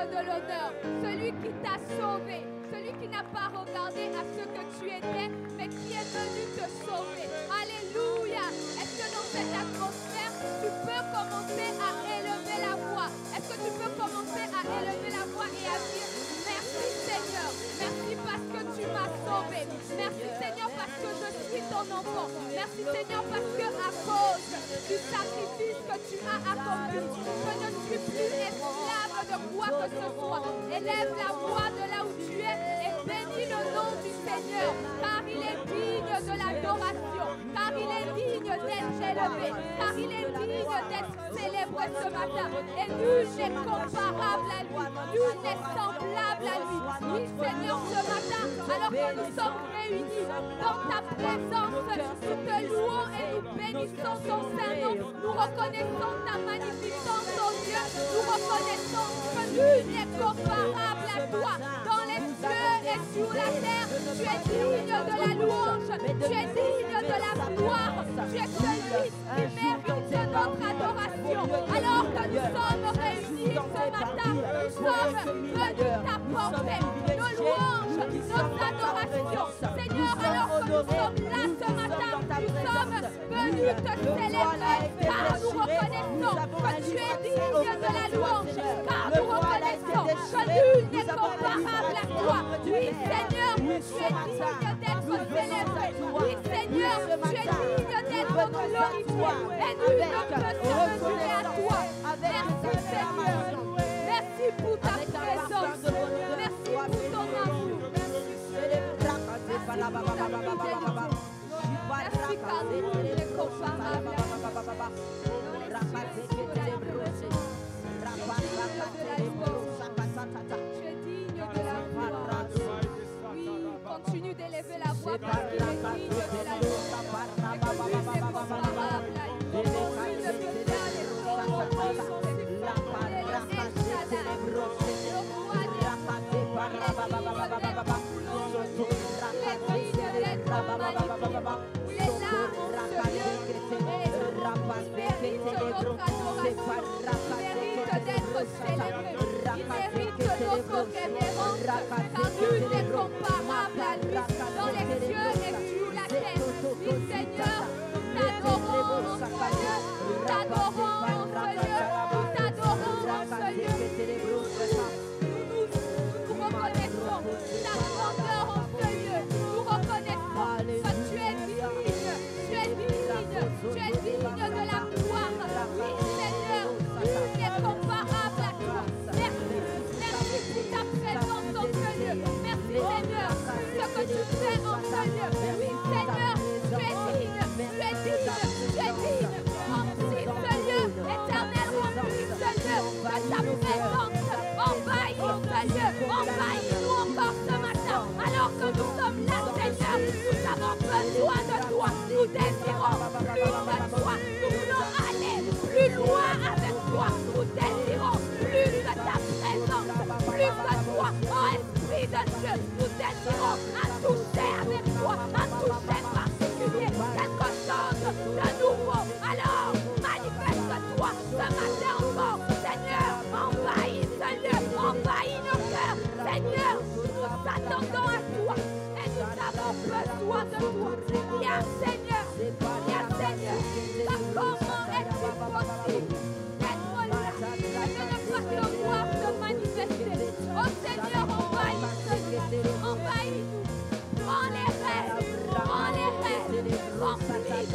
de l'honneur, celui qui t'a sauvé, celui qui n'a pas regardé à ce que tu étais, mais qui est venu te sauver. Alléluia. Est-ce que dans cette atmosphère, tu peux commencer à élever la voix? Est-ce que tu peux commencer à élever la voix et à dire merci Seigneur, merci parce que tu m'as sauvé, merci Seigneur parce que je suis ton enfant, merci Seigneur parce que à cause du sacrifice que tu as accompli, je ne suis plus esclave de quoi que ce soit. Élève la voix de là où tu es et bénis le nom du Seigneur, car il est digne de l'adoration, car il est digne d'être élevé, car il est digne d'être célébré ce matin. Et nul n'est comparable à lui, nul n'est semblable à lui. Oui Seigneur, ce matin, alors que nous sommes réunis dans ta présence, nous te louons et nous bénissons ton Saint-Nom. Nous reconnaissons ta magnificence, oh Dieu. Nous reconnaissons que nul n'est comparable à toi. Dans les cieux et sur la terre, tu es digne de la louange, tu es digne de la gloire, tu es celui qui mérite notre adoration. Alors que nous sommes réunis ce matin, nous sommes venus t'apporter nos louanges, nos adorations. Seigneur, alors que nous sommes là ce matin, nous sommes venus te célébrer, car nous reconnaissons que tu es digne de la louange, car nous reconnaissons que nul n'est comparable à toi. Oui Seigneur, tu es digne d'être célébré. Oui Seigneur, tu es digne d'être glorifié. Et nul ne peut se mesurer à toi. Merci Seigneur. Merci pour ta présence. Merci pour ton amour. Merci car nul n'est comparable à toi. Tu es digne de la gloire. Oui, continue d'élever la voix parce qu'il est digne de la gloire. Et que nul n'est comparable à lui. Nul ne peut faire les choses. Il mérite notre révérence, car nul n'est comparable à lui dans les cieux et sur la terre. Oui Seigneur, nous t'adorons en ce lieu, nous t'adorons en ce lieu, nous t'adorons en ce lieu. Nous reconnaissons ta grandeur en ce lieu, nous reconnaissons que tu es digne de la gloire. Oui Seigneur, nul n'est comparable à toi. Merci pour ta présence en ce lieu. Merci Seigneur pour ce que tu fais en ce lieu. Oui Seigneur, tu es digne, tu es digne, tu es digne. Remplis ce lieu, éternel, remplis ce lieu de ta présence. Envahis ce lieu, envahis-nous encore ce matin. Alors que nous sommes là Seigneur, nous avons besoin de toi. Nous désirons plus de toi. Nous voulons aller plus loin avec toi. Nous désirons plus de ta présence, plus de toi. Oh Esprit de Dieu, nous désirons un toucher avec toi, un toucher particulier, quelque chose de nouveau. Alors, manifeste-toi ce matin encore, Seigneur. Envahis ce lieu, envahis nos cœurs, Seigneur. Nous attendons à toi et nous avons besoin de toi. Viens, Seigneur, viens, Seigneur. Car comment est-il possible d'être là et de ne pas te voir te manifester? Oh Seigneur, envahis-nous, prends les rêves, remplis,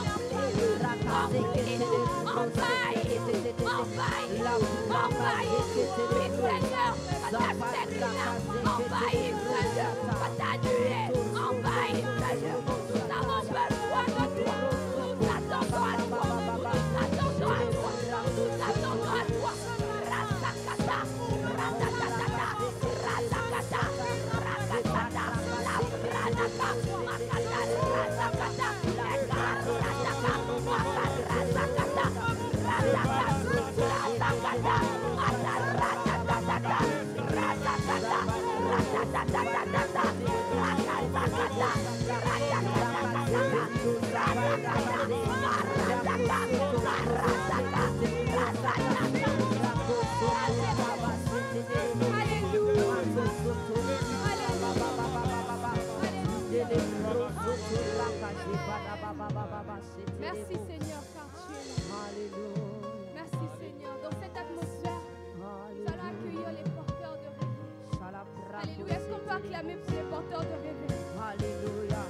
envahis, oui Seigneur, que ta sécurité, envahis Seigneur, que ta nuée, envahis Seigneur. Nous avons besoin de toi, nous attendons à toi, nous attendons à toi, nous attendons à toi. Rasakata, ratatata, rasakata, rakatata, la pranaka, makata, rasakata, ekarataka, makata, rasakata, rasakata, rasakata, matarata. proclamer pour les porteurs de réveil. Alléluia.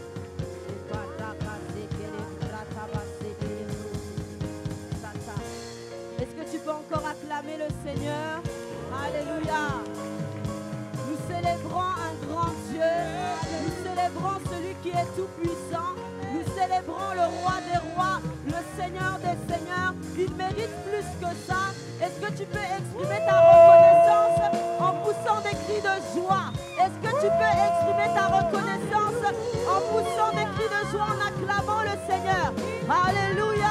Est-ce que tu peux encore acclamer le Seigneur? Alléluia. Nous célébrons un grand Dieu. Nous célébrons celui qui est tout puissant. Nous célébrons le roi des rois, le Seigneur des seigneurs. Il mérite plus que ça. Est-ce que tu peux exprimer ta reconnaissance en poussant des cris de joie? Est-ce que tu peux exprimer ta reconnaissance en poussant des cris de joie, en acclamant le Seigneur? Alléluia!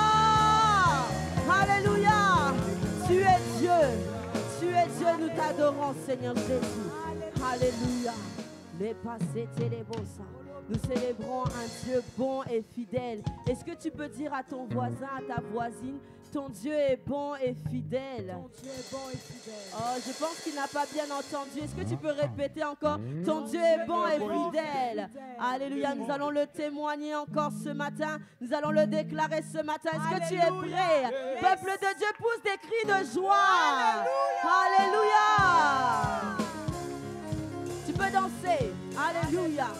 Alléluia! Tu es Dieu. Tu es Dieu, nous t'adorons, Seigneur Jésus. Alléluia. Les passés, les bossa. Nous célébrons un Dieu bon et fidèle. Est-ce que tu peux dire à ton voisin, à ta voisine, ton Dieu est bon et fidèle? Ton Dieu est bon et fidèle. Oh, je pense qu'il n'a pas bien entendu. Est-ce que tu peux répéter encore? Ton Dieu est bon et fidèle. Alléluia, nous allons le témoigner encore ce matin. Nous allons le déclarer ce matin. Est-ce que tu es prêt? Peuple de Dieu, pousse des cris de joie. Alléluia. Tu peux danser. Alléluia.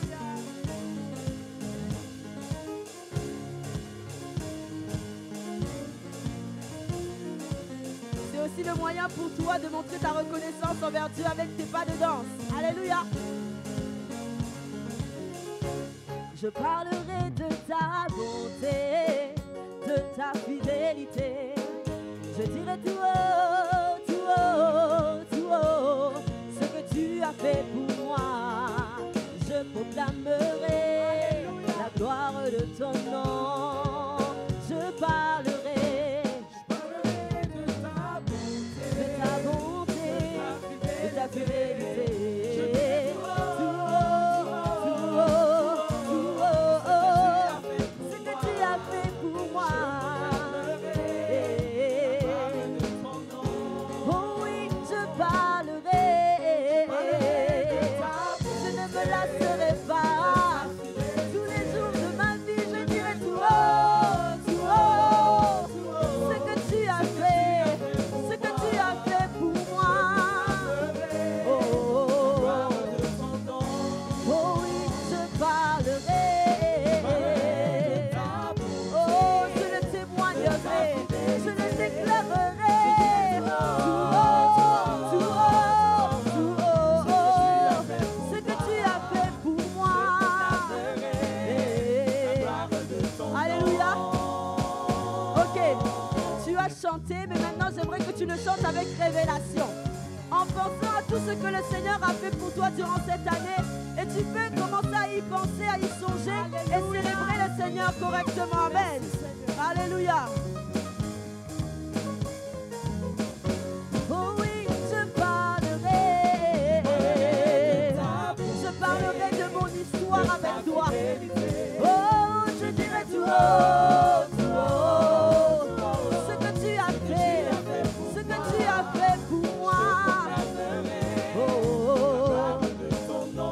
C'est aussi le moyen pour toi de montrer ta reconnaissance envers Dieu avec tes pas de danse. Alléluia. Je parlerai de ta bonté, de ta fidélité. Je dirai tout haut, tout haut, tout haut, ce que tu as fait pour moi. Je proclamerai la gloire de ton nom. Je parlerai de ta bonté, de ta fidélité. Tout haut, tout haut, tout haut, ce que tu as fait pour moi. Oh oui, je parlerai. Je ne me lasserai pas. Tous les jours de ma vie, je dirai tout haut, ce que tu as fait, ce que tu as fait pour moi. Oh, oh, oh, oh oui, je parlerai. Oh, je le témoignerai, je le déclarerai. Tout haut, tout haut, tout haut, ce que tu as fait pour moi. Alléluia. Ok, tu as chanté, mais maintenant j'aimerais que tu le chantes avec révélation. En pensant à tout ce que le Seigneur a fait pour toi durant cette année. Et tu peux commencer à y penser, à y songer et célébrer le Seigneur correctement. Amen. Alléluia. Oh oui, je parlerai. Je parlerai de mon histoire avec toi. Oh, je dirai tout haut, tout haut, ce que tu as fait, ce que tu as fait pour moi. Oh, oh, oh.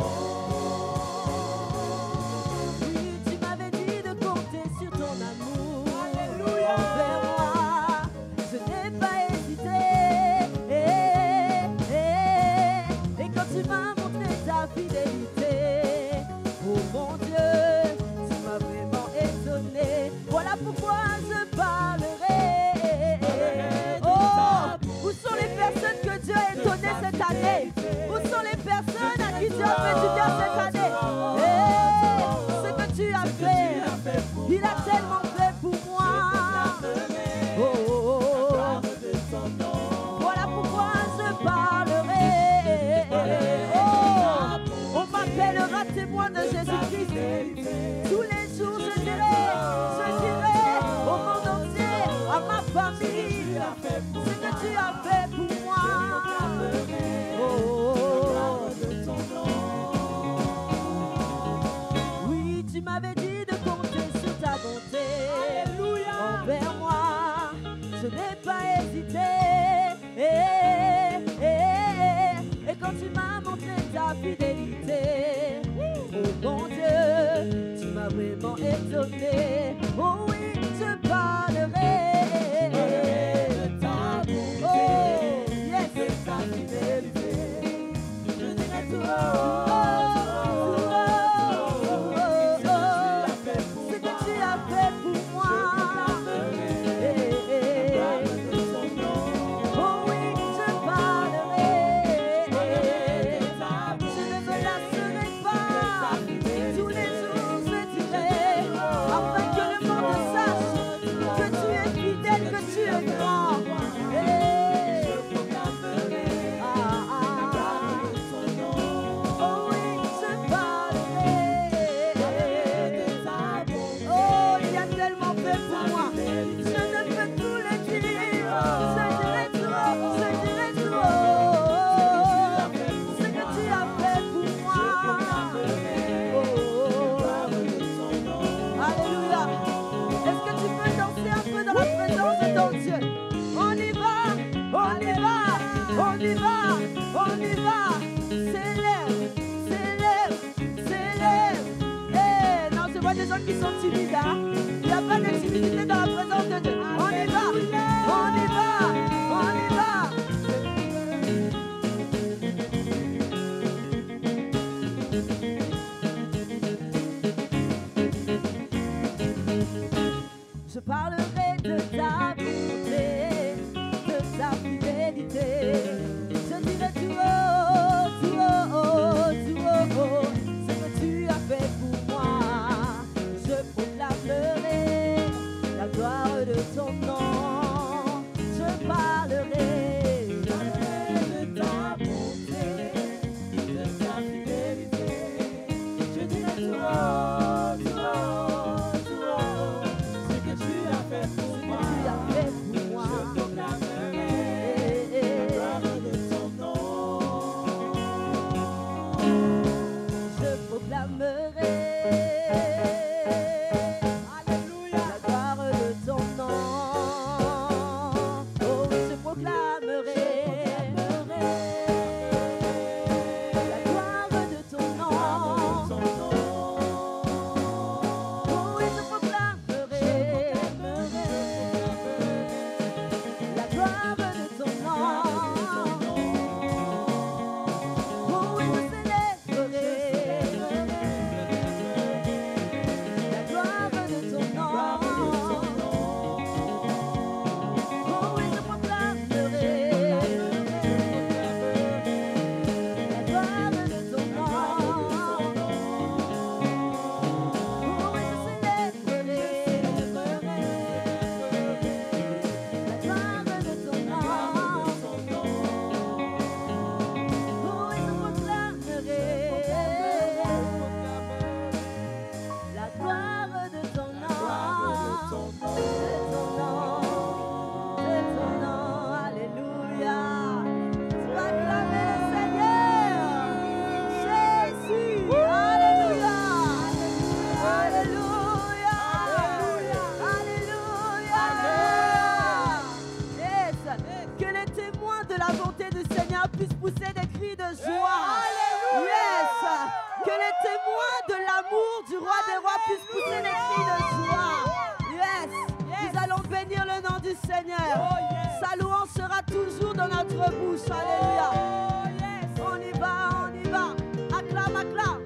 Oui, tu m'avais dit de compter sur ton amour envers moi. Je n'ai pas hésité. Et quand tu m'as montré ta fidélité, oh mon Dieu, tu m'as vraiment étonné. Voilà pourquoi je parlerai. Oh, où sont les personnes que Dieu a étonnées cette année? Où sont les personnes à qui Dieu a fait du bien cette année? Ce que tu as fait, il a tellement fait pour moi. Oh, oh, oh. Voilà pourquoi je parlerai. Oh, on m'appellera témoin de Jésus-Christ. Tous les jours je dirai au monde entier, à ma famille, ce que tu as fait pour moi. Oh, oui, tu m'avais dit de compter sur ta bonté envers moi. Je n'ai pas hésité. Et quand tu m'as montré ta fidélité, oh mon Dieu, tu m'as vraiment étonné. Oh oui, je parlerai. Oh, yes, ta fidélité. Je dirai tout haut. timide. Hein? Il n'y a pas de timidité dans la présence de Dieu. On y va, on y va, on y va. Je parlerai de ta bonté, de ta fidélité. Je dirai tout haut, tout haut, tout haut, ce que tu as fait pour moi. Je proclamerai la gloire de ton nom. Je parlerai de ta bonté, de ta fidélité. Je dirai tout haut, tout haut, tout haut, ce que tu as fait pour moi. Je proclamerai la gloire de ton nom. Je proclamerai, alléluia, la gloire de ton nom. Oh, je proclamerai la gloire de ton nom. Oh, et je proclamerai la gloire de ton nom. Oh, et je célébrerai la gloire de ton nom. Oh, et je proclamerai la gloire de ton nom. Oh, et je célébrerai la gloire de ton nom. Oh, et je proclamerai la gloire de ton nom. De ton nom, alléluia. Tu vas acclamer le Seigneur. Jésus, alléluia. Alléluia. Alléluia. Yes. Que les témoins de la bonté du Seigneur puissent pousser des cris de joie. Yes. Que les témoins de l'amour du roi des rois puissent pousser des cris de joie. Yes. Nous allons bénir le nom du Seigneur. Sa louange sera toujours dans notre bouche. Alléluia. On y va, on y va. Acclame, acclame.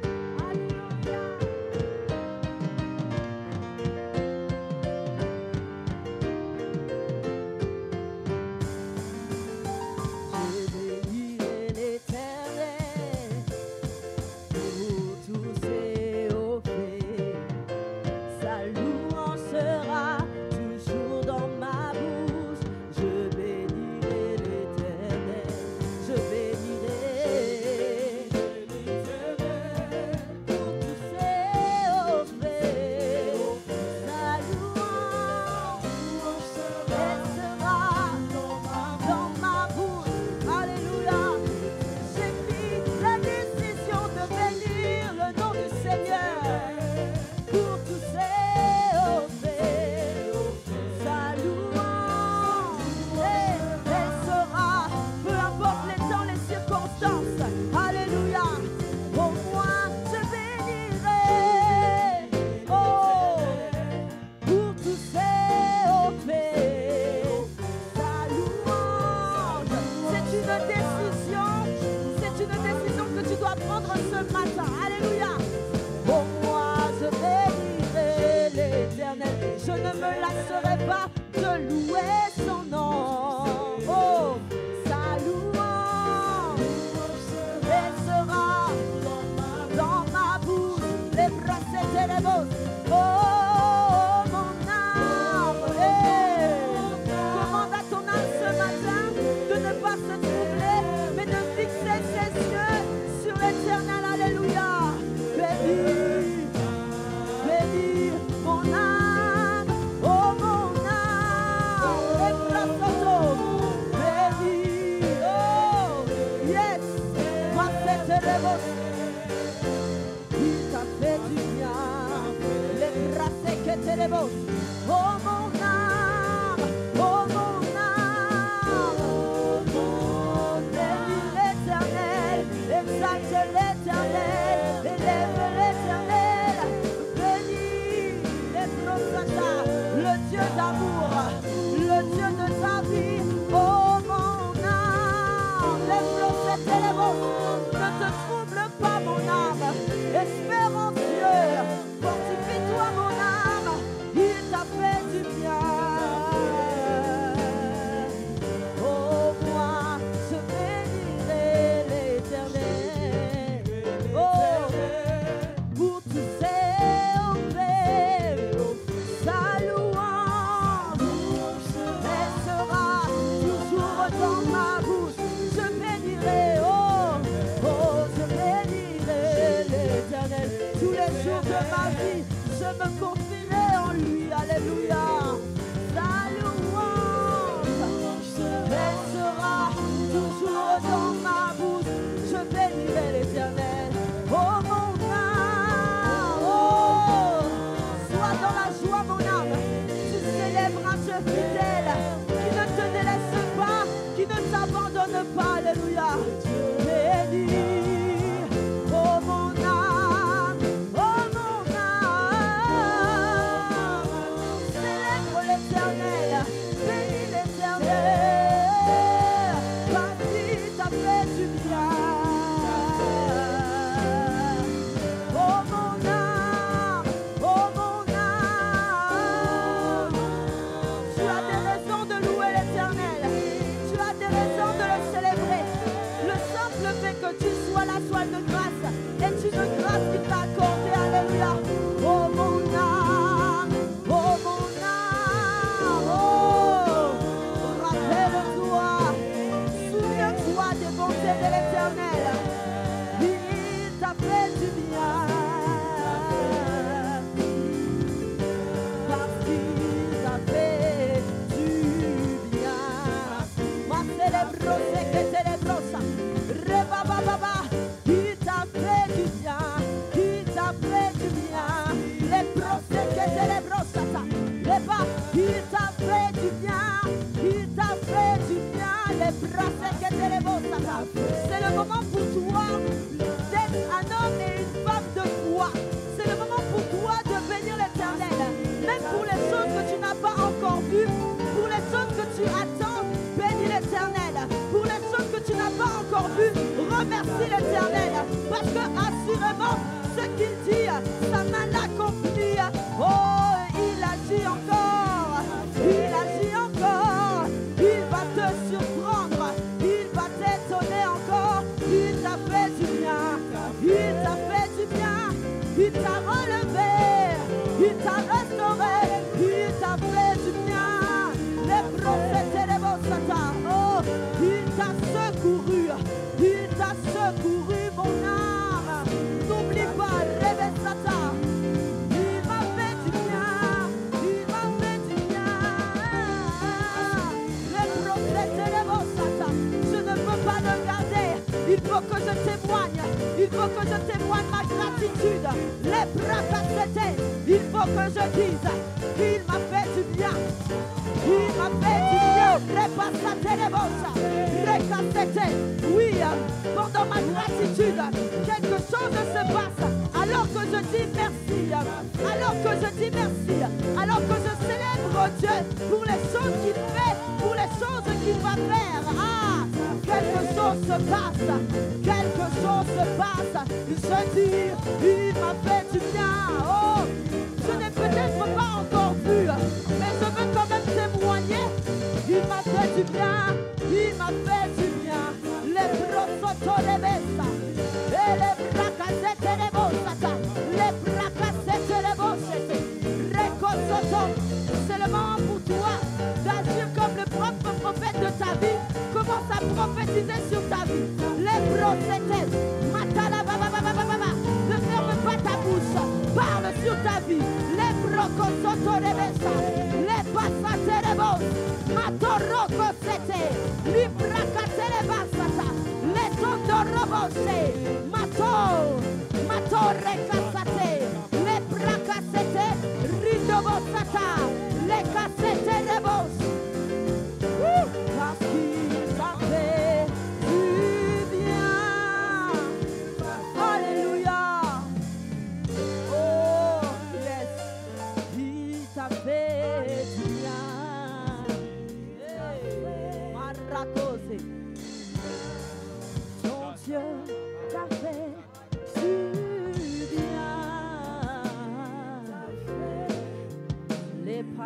Je bénirai l'Éternel pour tous ses hauts faits. Sa louange sera toujours dans ma bouche. Je bénirai l'Éternel. Je bénirai pour tous ses hauts faits. Sa louange elle sera dans ma bouche. Alléluia. J'ai pris la décision de bénir le nom du Seigneur pour tous ses hauts faits. Sa louange elle sera, peu importe les temps, les circonstances. Alléluia. Au moins je bénirai, oh, pour tous ses hauts faits. Sa louange, c'est une décision que tu dois prendre ce matin. Alléluia. Pour moi, je bénirai l'Éternel. Je ne me lasserai pas de louer son nom. Oh, sa louange, elle sera dans ma bouche. Les bras et les mots. Oh, mon âme, commande à ton âme ce matin de ne pas se troubler, mais de fixer ses yeux sur l'Éternel. Alléluia. Bénis, bénis mon âme, oh mon âme. d'amour, le Dieu de ta vie. Oh mon âme, les flots et les mots, ne te trouble pas mon âme. Espère en Dieu, fortifie-toi mon âme, il t'a fait du bien. Oh moi, je bénirai l'Éternel. Oh, pour tous ses faits, sa louange restera toujours dans ma bouche. Je bénirai, oh, je bénirai l'Éternel. Tous les jours de ma vie, je me confierai en lui. Alléluia. Sa louange restera toujours dans ma bouche. Je bénirai l'Éternel. Oh mon âme, oh, sois dans la joie mon âme. Tu célèbres un Dieu fidèle qui ne te délaisse pas, qui ne t'abandonne pas. Alléluia. Bénis, oh mon âme, oh mon âme. Célèbre l'Éternel, bénis l'Éternel, parce qu'il t'a fait du bien. Oh mon âme, tu as des raisons de louer l'Éternel, tu as des raisons de le célébrer. Le simple fait que tu sois la toile de grâce est une grâce qui t'a accordée. Alléluia. Oh mon âme, oh mon âme, oh, rappelle-toi, souviens-toi des bontés de l'Éternel. Il t'a fait du bien. Parce qu'il t'a fait du bien. Ma célébro, c'est que célébrosa. Reba baba, il t'a fait du bien. Il t'a fait du bien. Les procès que célébrosa. Reba, il t'a fait du bien. Il t'a fait du bien. Les procès que célébrosa. C'est le moment pour toi d'être un homme et une femme de foi. C'est le moment pour toi de bénir l'Éternel. Même pour les choses que tu n'as pas encore vues, pour les choses que tu attends, bénis l'Éternel. Pour les choses que tu n'as pas encore vues, remercie l'Éternel. Parce que assurément, ce qu'il dit, sa main l'accomplit. Oh, il agit encore. Il agit encore. Il va te surprendre. Il va t'étonner encore. Il t'a fait du bien. Il t'a fait du bien. Il t'a relevé. Il t'a restauré. Il t'a fait du bien. Les prophètes et les bossata. Oh, il t'a secouru. Il t'a secouru, mon âme. N'oublie pas, Rebessata. Il m'a fait du bien. Il m'a fait du bien. Les prophètes et les bossata. Je ne peux pas le garder. Il faut que je témoigne. Il faut que je témoigne ma gratitude. Les bracassetés. Il faut que je dise qu'il m'a fait du bien. Il m'a fait du bien. Repassate les bosses. Recassete. Oui, pendant ma gratitude, quelque chose se passe. Alors que je dis merci. Alors que je dis merci. Alors que je célèbre Dieu pour les choses qu'il fait, pour les choses qu'il va faire. Ah, quelque chose se passe. Quelque chose se passe. Je dis, il m'a fait du bien. Oh, je n'ai peut-être pas encore vu, mais je veux quand même témoigner. Il m'a fait du bien. Il m'a fait du bien. Les brosotos les besa. Et les bracassettes et les bossata. Les bracassettes et les bossete. Recosoto. C'est le moment pour toi d'agir comme le propre prophète de ta vie. Commence à prophétiser sur ta vie. Les brosettes. Matala baba baba baba. Ne ferme pas ta bouche. Parle sur ta vie. Les brocosoto les besa. Les passate les bos. Matoroko sete. Libracate les basata. Les tondorobose. Mato recasate. Les bracasete. Ridobosata. Les cassete les bos. Parce qu'il t'a fait du bien. Alléluia. Oh, yes. Il t'a fait du bien.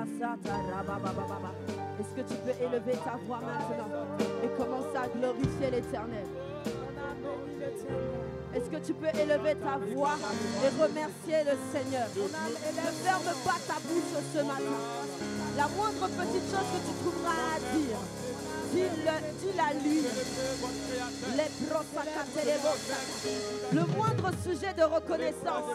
Est-ce que tu peux élever ta voix maintenant et commencer à glorifier l'Éternel? Est-ce que tu peux élever ta voix et remercier le Seigneur? Ne ferme pas ta bouche ce matin. La moindre petite chose que tu trouveras à dire, dis-la lui. Le moindre sujet de reconnaissance,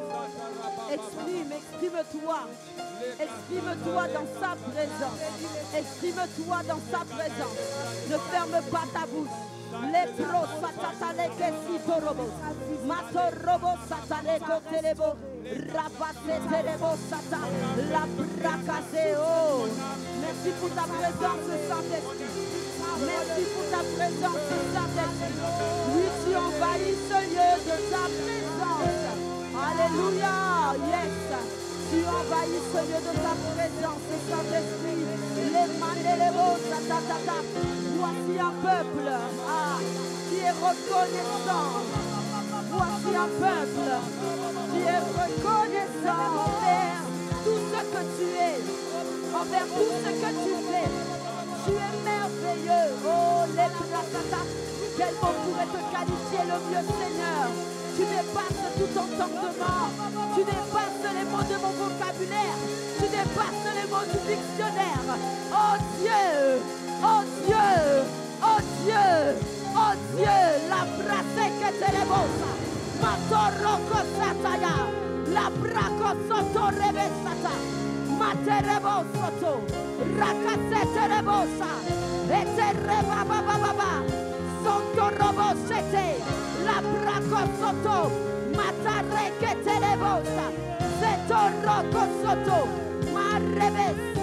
exprime-toi. Exprime-toi dans sa présence. Exprime-toi dans sa présence. Ne ferme pas ta bouche. Les pros satatale kesito robos. Mato robos satale kotelebo. Rabate telebo sata. La bracaseo. Merci pour ta présence, Saint-Esprit. Merci pour ta présence, Saint-Esprit. Oui, tu envahis ce lieu de ta présence. Alléluia. Yes. Tu envahis ce lieu de ta présence, Saint-Esprit. Les manélébos, tatatata. Voici un peuple qui est reconnaissant. Voici un peuple qui est reconnaissant envers tout ce que tu es, envers tout ce que tu fais. Tu es merveilleux. Oh, les bratata. Quel mot pourrait te qualifier le mieux, Seigneur? Tu dépasses tout entendement. Tu dépasses les mots de mon vocabulaire. Tu dépasses les mots du dictionnaire. Oh Dieu! Oh Dieu! Oh Dieu! Oh Dieu! La braseque telebosa. Matoroko sataya. La braco soto rebesata. Materebo soto. Rakase telebosa. Etereba baba. Sonto robo sete. La braco soto. Matareke telebosa. Seto roko soto. Marebes.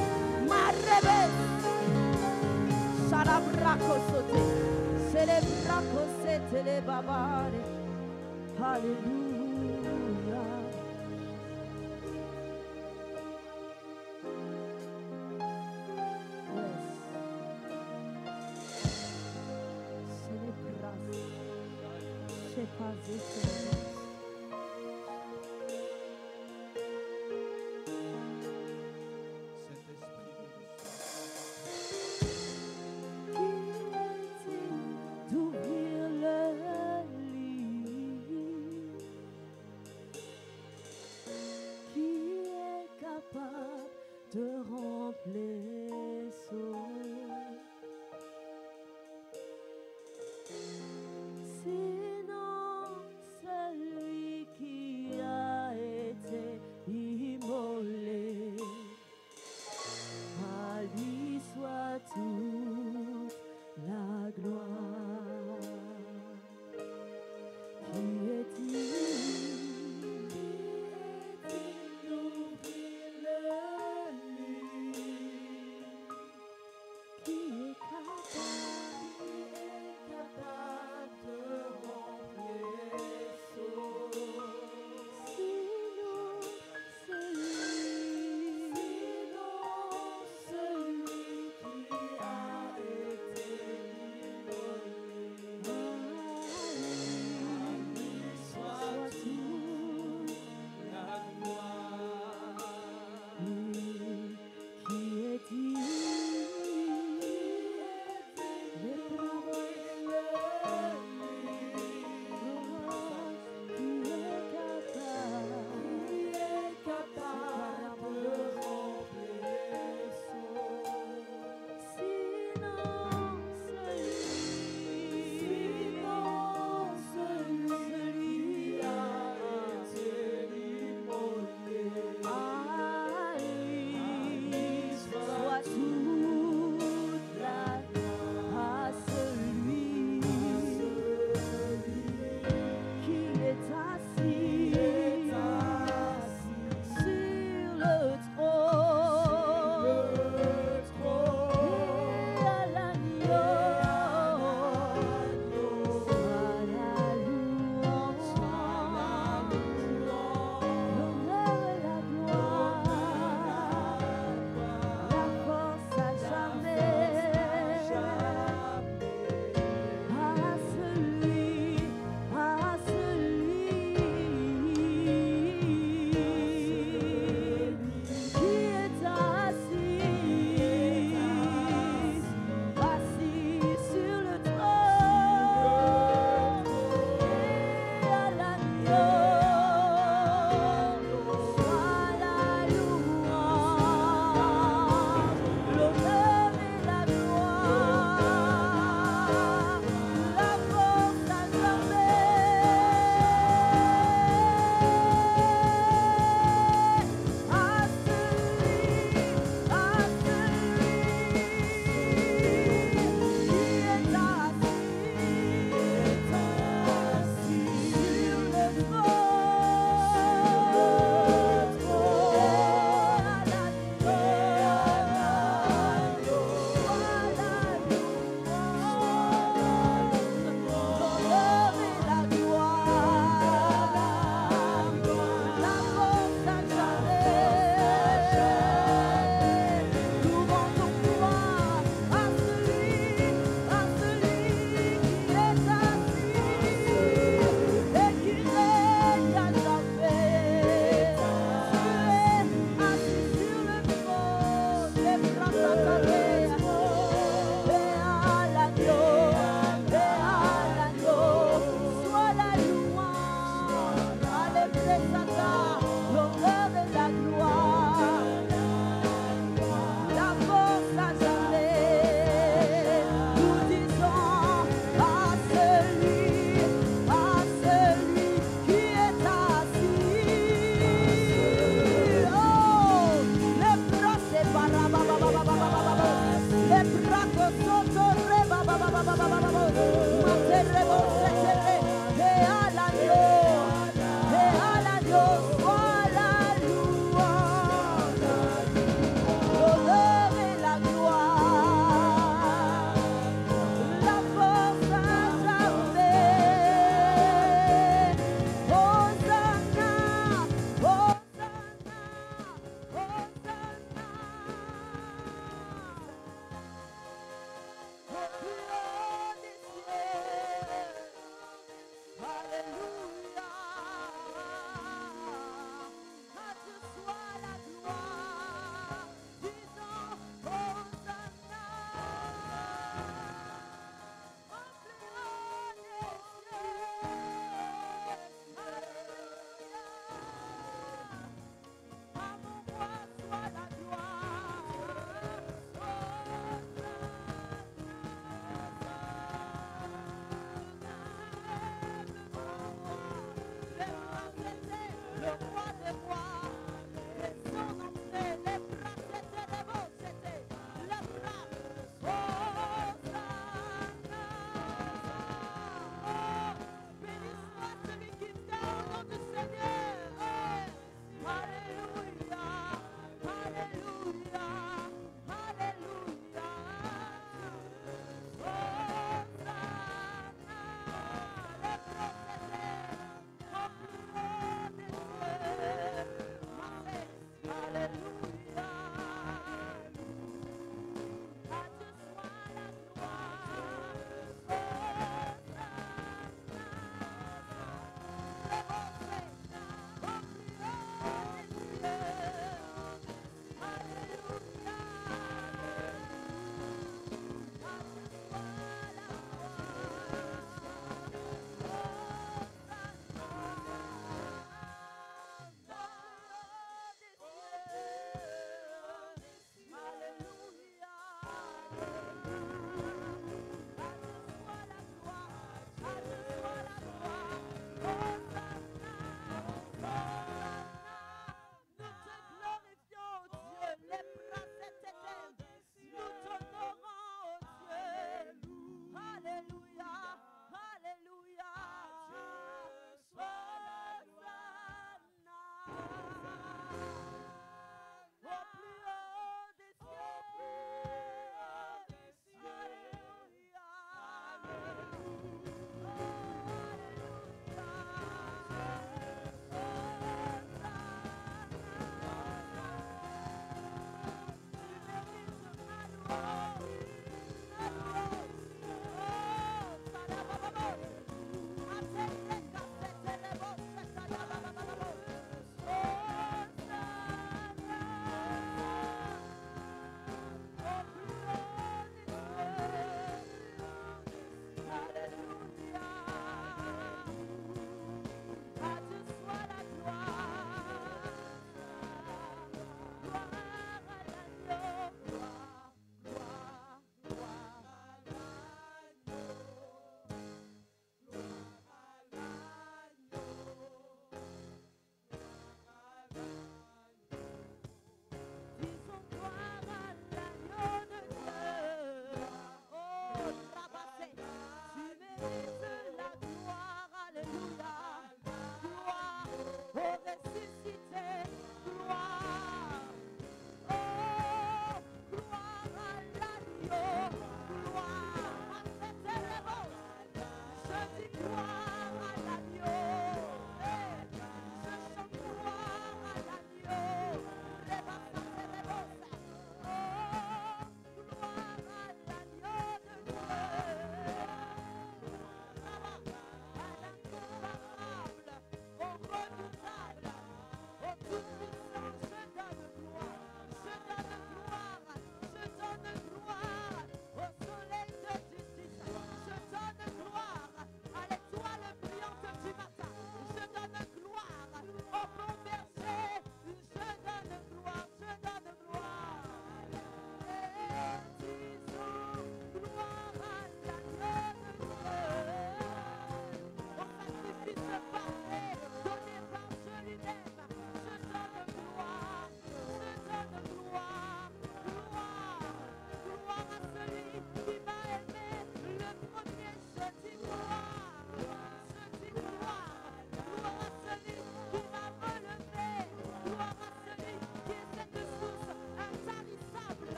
Sharabraco sote. Celebraco sete le babare. Hallelujah. D'ouvrir le lit, qui est capable de remplir son. Sinon celui qui a été immolé, à lui soit toute la gloire. Qui est-il d'ouvrir le lit, qui est capable de remplir son. Sinon celui qui a été immolé, à lui soit toute la gloire. Qui est-il? Soit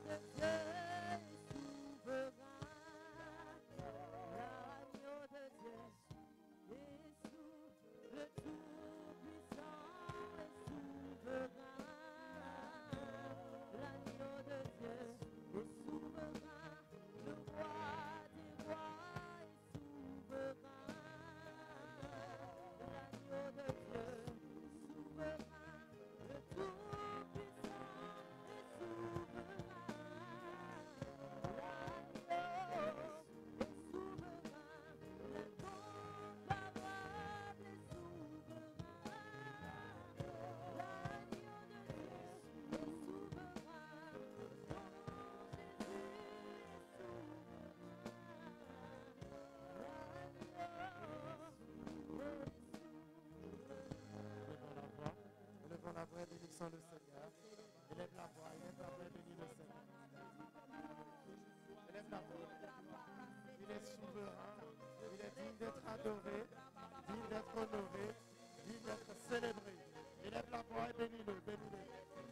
de Dieu est souverain. L'agneau de Dieu est souverain. Le Tout-Puissant est souverain. L'agneau de Dieu est souverain. Le roi des rois est souverain. L'agneau de Dieu est souverain. Le Tout-Puissant est souverain. L'agneau est souverain. L'incomparable est souverain. L'agneau de Dieu est souverain. Ton Jésus est Élevons la voix, bénissons le Seigneur. Élève la voix, bénis le Seigneur. Élève la voix. Il est souverain, il est digne d'être adoré, digne d'être honoré, digne d'être célébré. Élève la voix et bénis-le, bénis-le.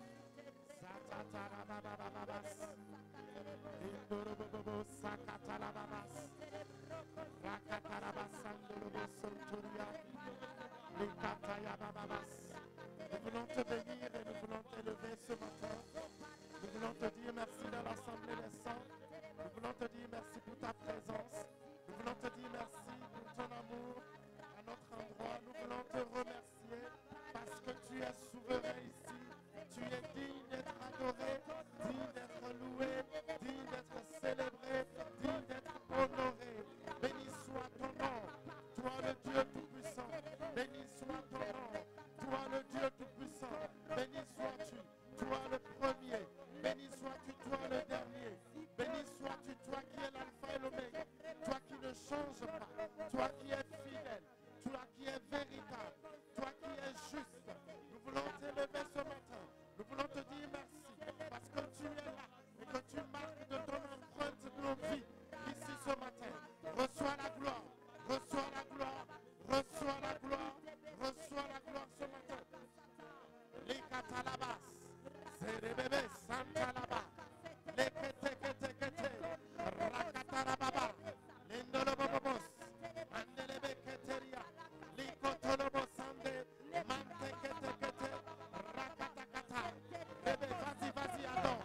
Satatarababababas. Indorobobobo sakatalababas. Rakatarabasandorobo sonturia. Likatayabababas. Nous voulons te bénir et nous voulons t'élever ce matin. Nous voulons te dire merci dans l'Assemblée des saints. Nous voulons te dire merci pour ta présence. Nous voulons te dire merci pour ton amour à notre endroit. Nous voulons te remercier parce que tu es souverain ici. Tu es digne d'être adoré, digne d'être loué, digne d'être célébré, digne d'être honoré. Béni soit ton nom, toi le Dieu Tout-Puissant. Béni soit ton nom, toi le Dieu Tout-Puissant. Béni sois-tu, toi le premier. Béni sois-tu, toi le dernier. Béni sois-tu, toi qui es l'alpha et l'oméga. Toi qui ne changes pas, toi qui es fidèle, toi qui es véritable, toi qui es juste. Nous voulons t'élever ce matin. Nous voulons te dire merci parce que tu es là et que tu marques de ton empreinte nos vies ici ce matin. Reçois la gloire, reçois la gloire, reçois la gloire, reçois la gloire ce matin. Les catalabas, c'est les bébés, santalaba, les kete, rakatarababa, les nolobobos, andelebe keteria, les kotolobos sande, mante kete, rakatakata. Bébé, vas-y, attends.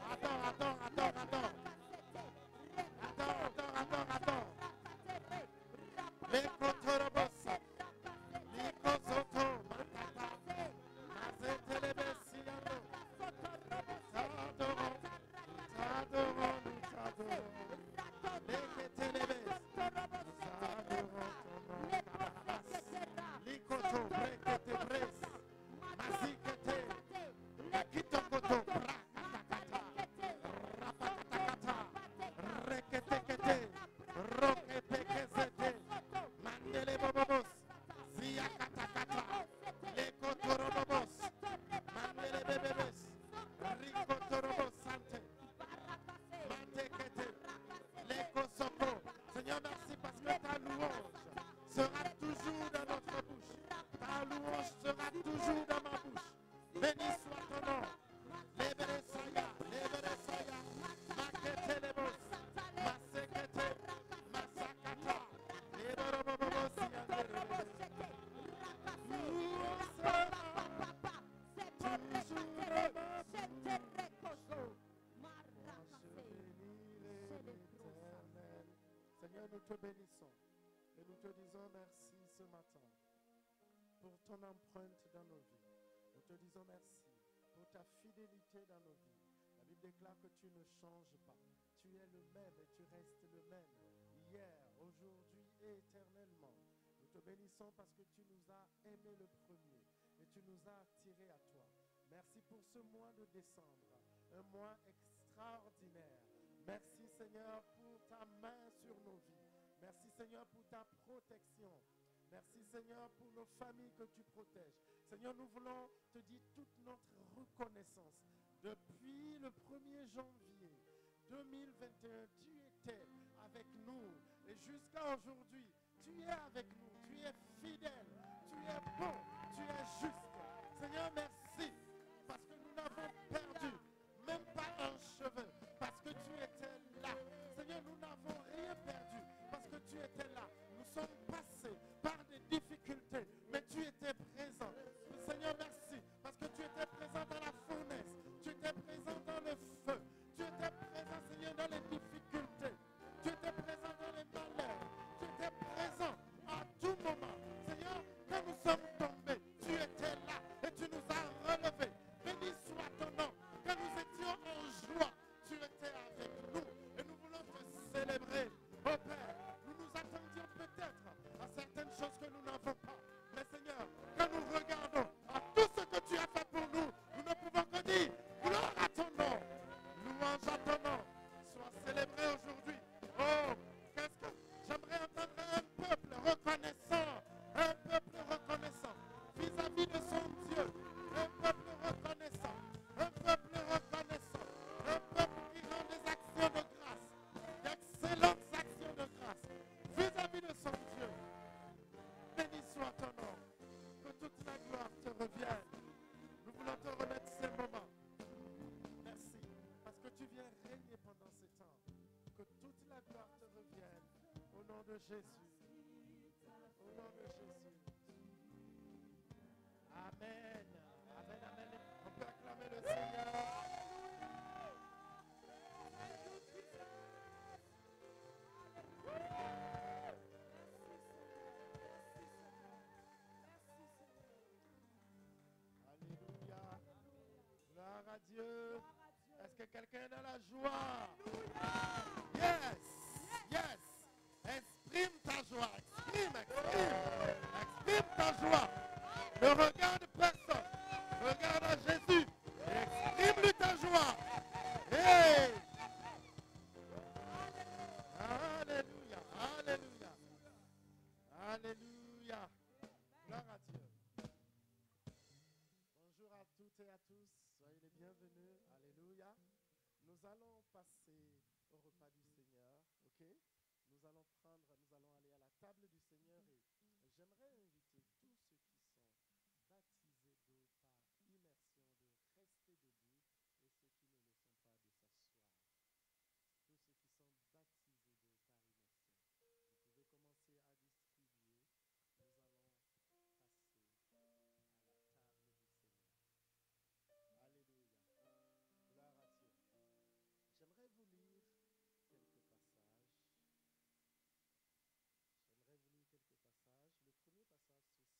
Les kotolobos, les kozoto, matata, mazetelebe siano. T'adorons, nous t'adorons. Les ketelebes, nous adorons ton nom. Likoto, brekete, bres, mazikete, kitokoto, rakatakata, rapakatakata, reketekete, rokepekezete, mandele bobobos, ziyakatakata, lekotorobobos, mandele bebebes, rikotorobos sante, mandekete, lekosoko. Seigneur, merci parce que ta louange sera toujours dans notre bouche. Ta louange sera toujours dans ma bouche. Béni soit ton nom. Leberesaya, maketelebos, masekete, masakata, leberobobos, yanderebes. Louange sera toujours dans ma bouche. Seigneur, nous te bénissons et nous te disons merci ce matin pour ton empreinte dans nos vies. Nous te disons merci pour ta fidélité dans nos vies. La Bible déclare que tu ne changes pas. Tu es le même et tu restes le même hier, aujourd'hui et éternellement. Nous te bénissons parce que tu nous as aimés le premier et tu nous as attirés à toi. Merci pour ce mois de décembre, un mois extraordinaire. Merci Seigneur pour ta main sur nos vies. Merci Seigneur pour ta protection. Merci Seigneur pour nos familles que tu protèges. Seigneur, nous voulons te dire toute notre reconnaissance. Depuis le 1er janvier 2021, tu étais avec nous. Et jusqu'à aujourd'hui, tu es avec nous. Tu es fidèle. Tu es bon. Tu es juste. Seigneur, merci. Parce que nous n'avons perdu même pas un cheveu. Parce de Jésus. Au nom de Jésus. Amen. Amen, amen. On peut acclamer le Seigneur. Alléluia. Gloire à Dieu. Est-ce que quelqu'un est dans la joie? Yes. Yes. Exprime ta joie. Exprime ta joie. Ne regarde personne. Regarde à Jésus. Et exprime-lui ta joie. Hey. Alléluia. Alléluia. Alléluia. Gloire à Dieu. Bonjour à toutes et à tous. Soyez les bienvenus. Alléluia. Nous allons passer au repas du Seigneur. OK? Nous allons aller à la table du Seigneur et j'aimerais inviter tous ceux qui sont baptisés d'eau par immersion de rester debout et ceux qui ne le sont pas de s'asseoir. Tous ceux qui sont baptisés d'eau par immersion. Vous pouvez commencer à distribuer. Nous allons passer à la table du Seigneur. Alléluia. Gloire à Dieu. J'aimerais vous lire quelques passages. Le premier passage se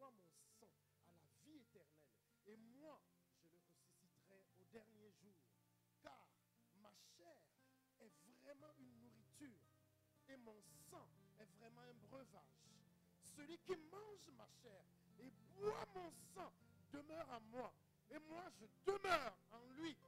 boit mon sang a la vie éternelle. Et moi, je le ressusciterai au dernier jour. Car ma chair est vraiment une nourriture et mon sang est vraiment un breuvage. Celui qui mange ma chair et boit mon sang demeure en moi et moi je demeure en lui.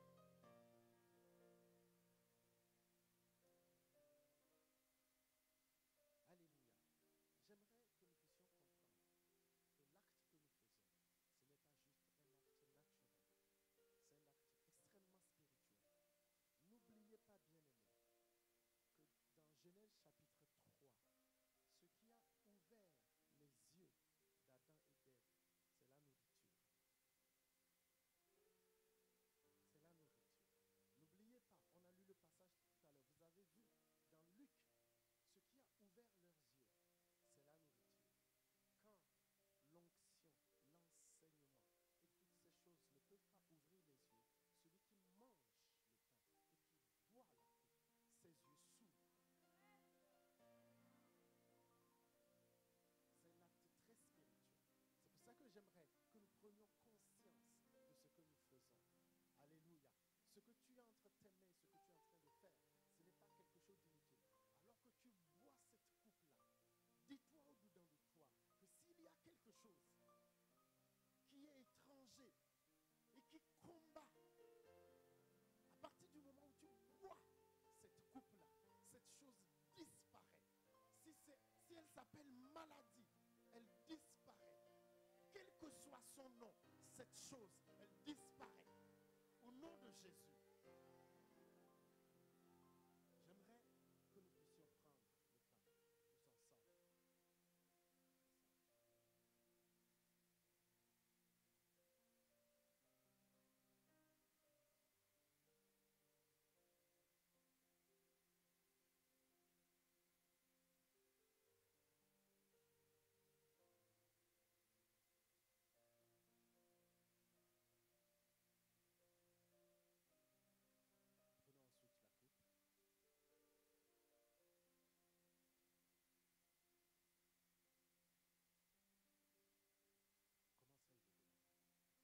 Alléluia. J'aimerais que nous puissions comprendre que l'acte que nous faisons, ce n'est pas juste un acte naturel, c'est un acte extrêmement spirituel. N'oubliez pas, bien-aimés, que dans Genèse chapitre 3, ce qui a ouvert les yeux d'Adam et d'Ève, c'est la nourriture. C'est la nourriture. N'oubliez pas, on a lu le passage tout à l'heure, vous avez vu dans Luc, ce qui a ouvert leurs yeux, c'est la nourriture. Quand l'onction, l'enseignement et toutes ces choses ne peuvent pas ouvrir les yeux, celui qui mange le pain et qui boit la coupe, ses yeux s'ouvrent. C'est un acte très spirituel. C'est pour ça que j'aimerais que nous prenions conscience de ce que nous faisons. Alléluia. Ce que tu as entre tes mains, ce que tu es en train de faire, ce n'est pas quelque chose d'inutile. Alors que tu bois cette coupe-là, dis-toi au-dedans de toi que s'il y a quelque chose qui est étranger et qui combat, à partir du moment où tu bois cette coupe-là, cette chose disparaît. Si elle s'appelle maladie, elle disparaît. Quel que soit son nom, cette chose, elle disparaît. Au nom de Jésus. J'aimerais que nous puissions prendre le pain tous ensemble. Prenons ensuite la coupe. Commence à élever la voix.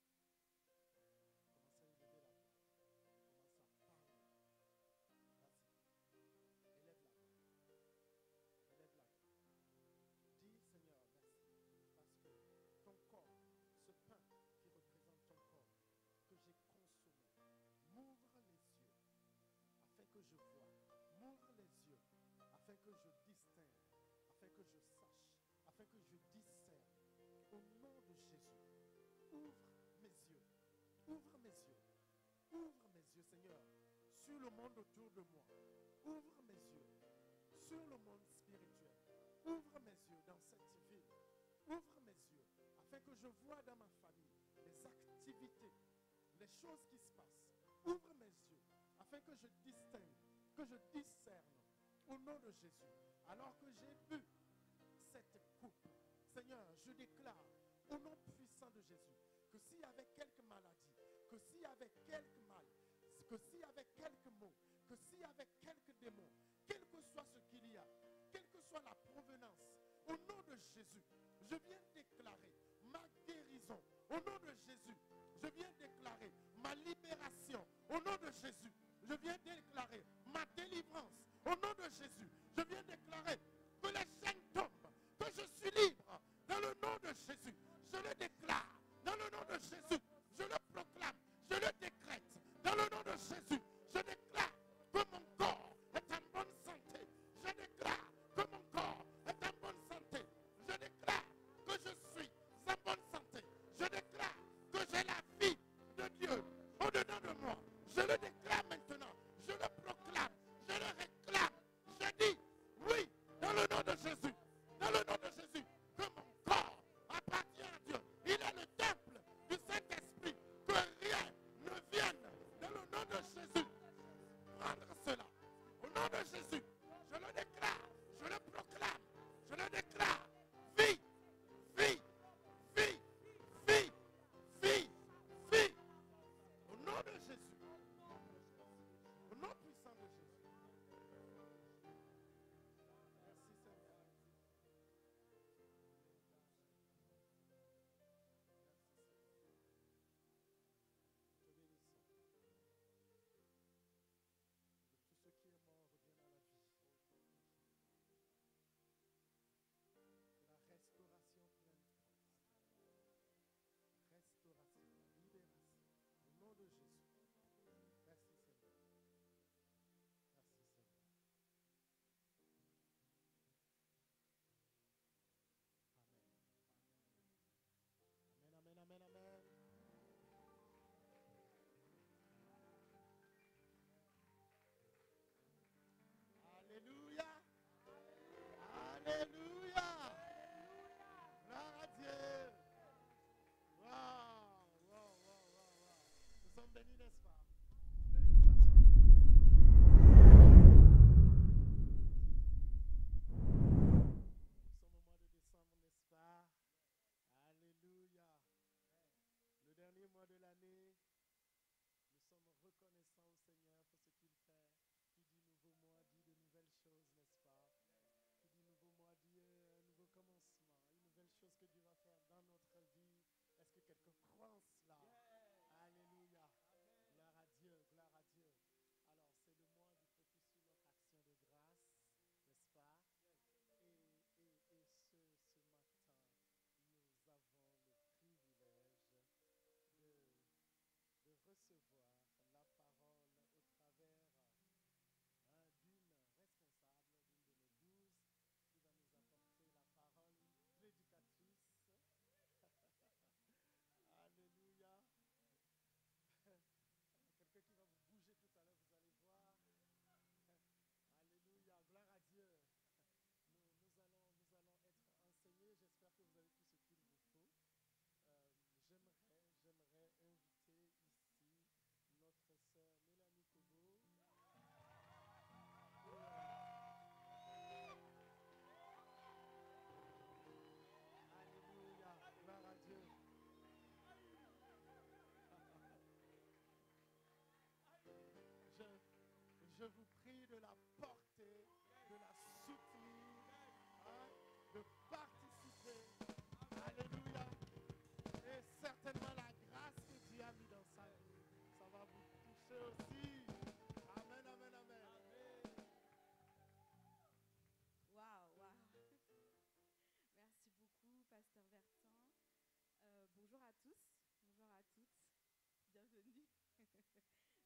Commence à élever la voix. Commence à parler. Vas-y. Élève la voix. Élève la voix. Dis, Seigneur, merci. Parce que ton corps, ce pain qui représente ton corps, que j'ai consommé, m'ouvre les yeux afin que je voie. M'ouvre les yeux afin que je distingue, afin que je sache, afin que je discerne. Au nom de Jésus, ouvre mes yeux. Ouvre mes yeux. Ouvre mes yeux, Seigneur, sur le monde autour de moi. Ouvre mes yeux sur le monde spirituel. Ouvre mes yeux dans cette ville. Ouvre mes yeux afin que je voie dans ma famille les activités, les choses qui se passent. Ouvre mes yeux afin que je distingue, que je discerne au nom de Jésus. Alors que j'ai bu cette coupe, Seigneur, je déclare au nom puissant de Jésus que s'il y avait quelques maladies, que s'il y avait quelques mal, que s'il y avait quelques maux, que s'il y avait quelques démons, quel que soit ce qu'il y a, quelle que soit la provenance, au nom de Jésus, je viens déclarer ma guérison. Au nom de Jésus, je viens déclarer ma libération. Au nom de Jésus, je viens déclarer ma délivrance. Au nom de Jésus, je viens déclarer que les chaînes tombent, que je suis libre. Dans le nom de Jésus, je le déclare. Dans le nom de Jésus, je le proclame. Je le décrète. Dans le nom de Jésus, je déclare que mon corps est en bonne santé. Je déclare que mon corps est en bonne santé. Je déclare que je suis en bonne santé. Je déclare que j'ai la vie de Dieu au-dedans de moi. Je le déclare maintenant. Je le proclame. Je le réclame. Je dis oui. Dans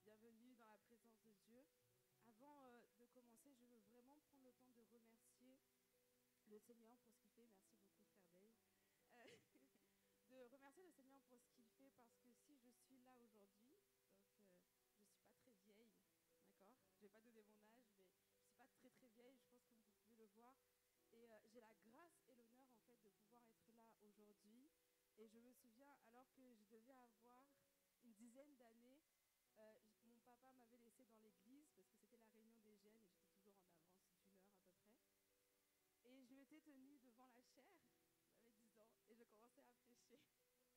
bienvenue dans la présence de Dieu. Avant de commencer, je veux vraiment prendre le temps de remercier le Seigneur pour ce qu'il fait. Merci beaucoup, frère Dave. De remercier le Seigneur pour ce qu'il fait, parce que si je suis là aujourd'hui, donc je ne suis pas très vieille, d'accord? Je ne vais pas donner mon âge, mais je ne suis pas très très vieille, je pense que vous pouvez le voir. Et j'ai la grâce et l'honneur en fait de pouvoir être là aujourd'hui. Et je me souviens, alors que je devais avoir une dizaine d'années, mon papa m'avait laissée dans l'église parce que c'était la réunion des jeunes et j'étais toujours en avance d'1 heure à peu près. Et je m'étais tenue devant la chaire, j'avais 10 ans, et je commençais à prêcher.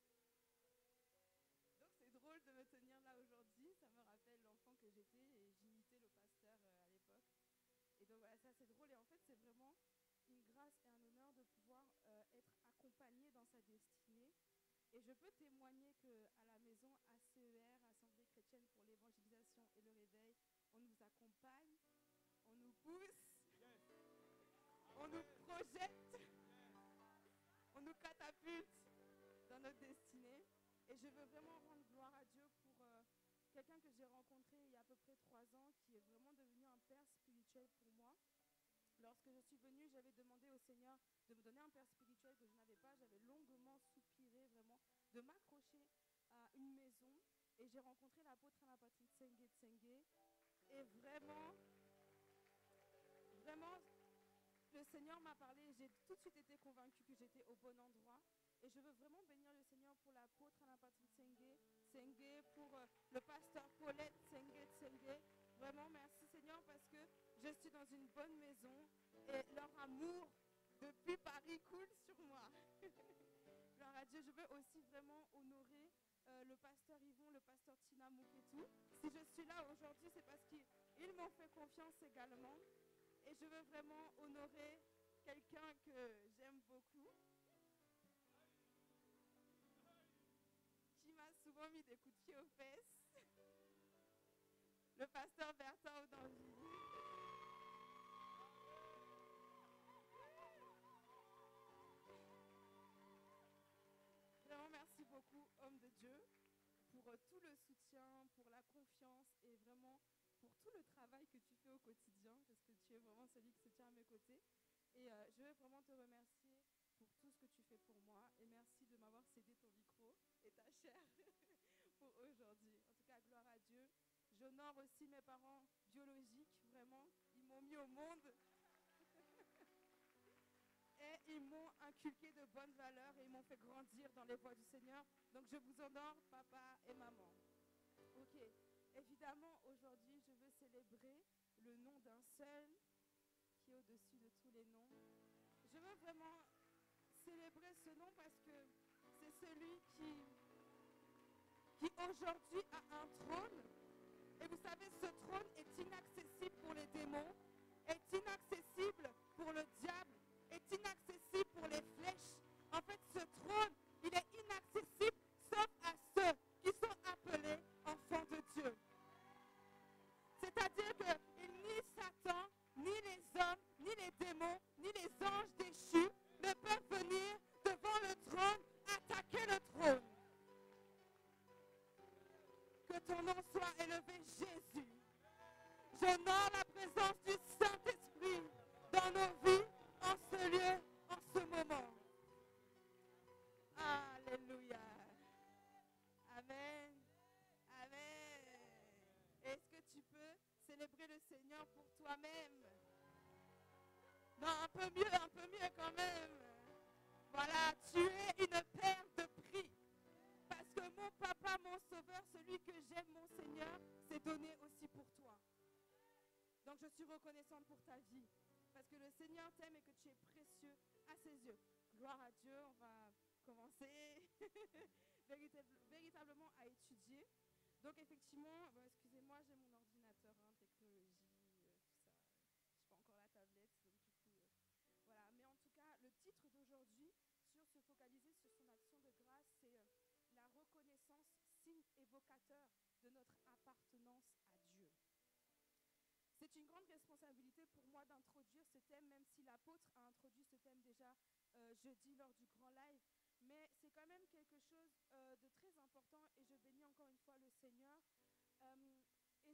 Donc c'est drôle de me tenir là aujourd'hui, ça me rappelle l'enfant que j'étais et j'imitais le pasteur à l'époque. Et donc voilà, ça c'est drôle et en fait c'est vraiment une grâce et un honneur de pouvoir être accompagné dans sa destinée. Et je peux témoigner qu'à la maison ACER, Assemblée chrétienne pour l'évangélisation et le réveil, on nous accompagne, on nous pousse, on nous projette, on nous catapulte dans notre destinée. Et je veux vraiment rendre gloire à Dieu pour quelqu'un que j'ai rencontré il y a à peu près 3 ans, qui est vraiment devenu un père spirituel pour moi. Lorsque je suis venue, j'avais demandé au Seigneur de me donner un père spirituel que je n'avais pas. J'avais longuement soupiré vraiment de m'accrocher à une maison. Et j'ai rencontré l'apôtre Anna-Patrick Tsenge. Et vraiment, le Seigneur m'a parlé. Et j'ai tout de suite été convaincue que j'étais au bon endroit. Et je veux vraiment bénir le Seigneur pour l'apôtre Anna-Patrick Tsenge, pour le pasteur Paulette Tsenge. Vraiment, merci Seigneur, parce que je suis dans une bonne maison et leur amour depuis Paris coule sur moi. Gloire à Dieu. Je veux aussi vraiment honorer le pasteur Yvon, le pasteur Tina Mouketou. Si je suis là aujourd'hui, c'est parce qu'ils m'ont fait confiance également. Et je veux vraiment honorer quelqu'un que j'aime beaucoup, qui m'a souvent mis des coups de pied aux fesses. Le pasteur Bertrand Audanville. Vraiment, merci beaucoup, homme de Dieu, pour tout le soutien, pour la confiance et vraiment pour tout le travail que tu fais au quotidien, parce que tu es vraiment celui qui se tient à mes côtés. Et je veux vraiment te remercier pour tout ce que tu fais pour moi. Et merci de m'avoir cédé ton micro et ta chair pour aujourd'hui. En tout cas, gloire à Dieu. J'honore aussi mes parents biologiques, vraiment. Ils m'ont mis au monde. Et ils m'ont inculqué de bonnes valeurs et ils m'ont fait grandir dans les voies du Seigneur. Donc je vous honore, papa et maman. Ok. Évidemment, aujourd'hui, je veux célébrer le nom d'un seul qui est au-dessus de tous les noms. Je veux vraiment célébrer ce nom parce que c'est celui qui aujourd'hui a un trône. Et vous savez, ce trône est inaccessible pour les démons, est inaccessible pour le diable, est inaccessible pour les flèches. En fait, ce trône, il est inaccessible sauf à ceux qui sont appelés enfants de Dieu. C'est-à-dire que ni Satan, ni les hommes, ni les démons, ni les anges déchus ne peuvent venir devant le trône, attaquer le trône. Que ton nom soit élevé, Jésus. J'honore la présence du Saint-Esprit dans nos vies, en ce lieu, en ce moment. Alléluia. Amen. Amen. Est-ce que tu peux célébrer le Seigneur pour toi-même? Non, un peu mieux quand même. Voilà, tu es une perle de prix. Parce que mon papa, mon sauveur, celui que j'aime, mon Seigneur, s'est donné aussi pour toi. Donc je suis reconnaissante pour ta vie. Parce que le Seigneur t'aime et que tu es précieux à ses yeux. Gloire à Dieu, on va commencer véritablement à étudier. Donc effectivement, excusez-moi, j'ai mon ordinateur, technologie, tout ça. Je n'ai pas encore la tablette, donc du coup, voilà. Mais en tout cas, le titre d'aujourd'hui, sur se focaliser sur son action de grâce, c'est la reconnaissance, signe évocateur de notre appartenance à Dieu. C'est une grande responsabilité pour moi d'introduire ce thème, même si l'apôtre a introduit ce thème déjà jeudi lors du grand live. Mais c'est quand même quelque chose de très important et je bénis encore une fois le Seigneur.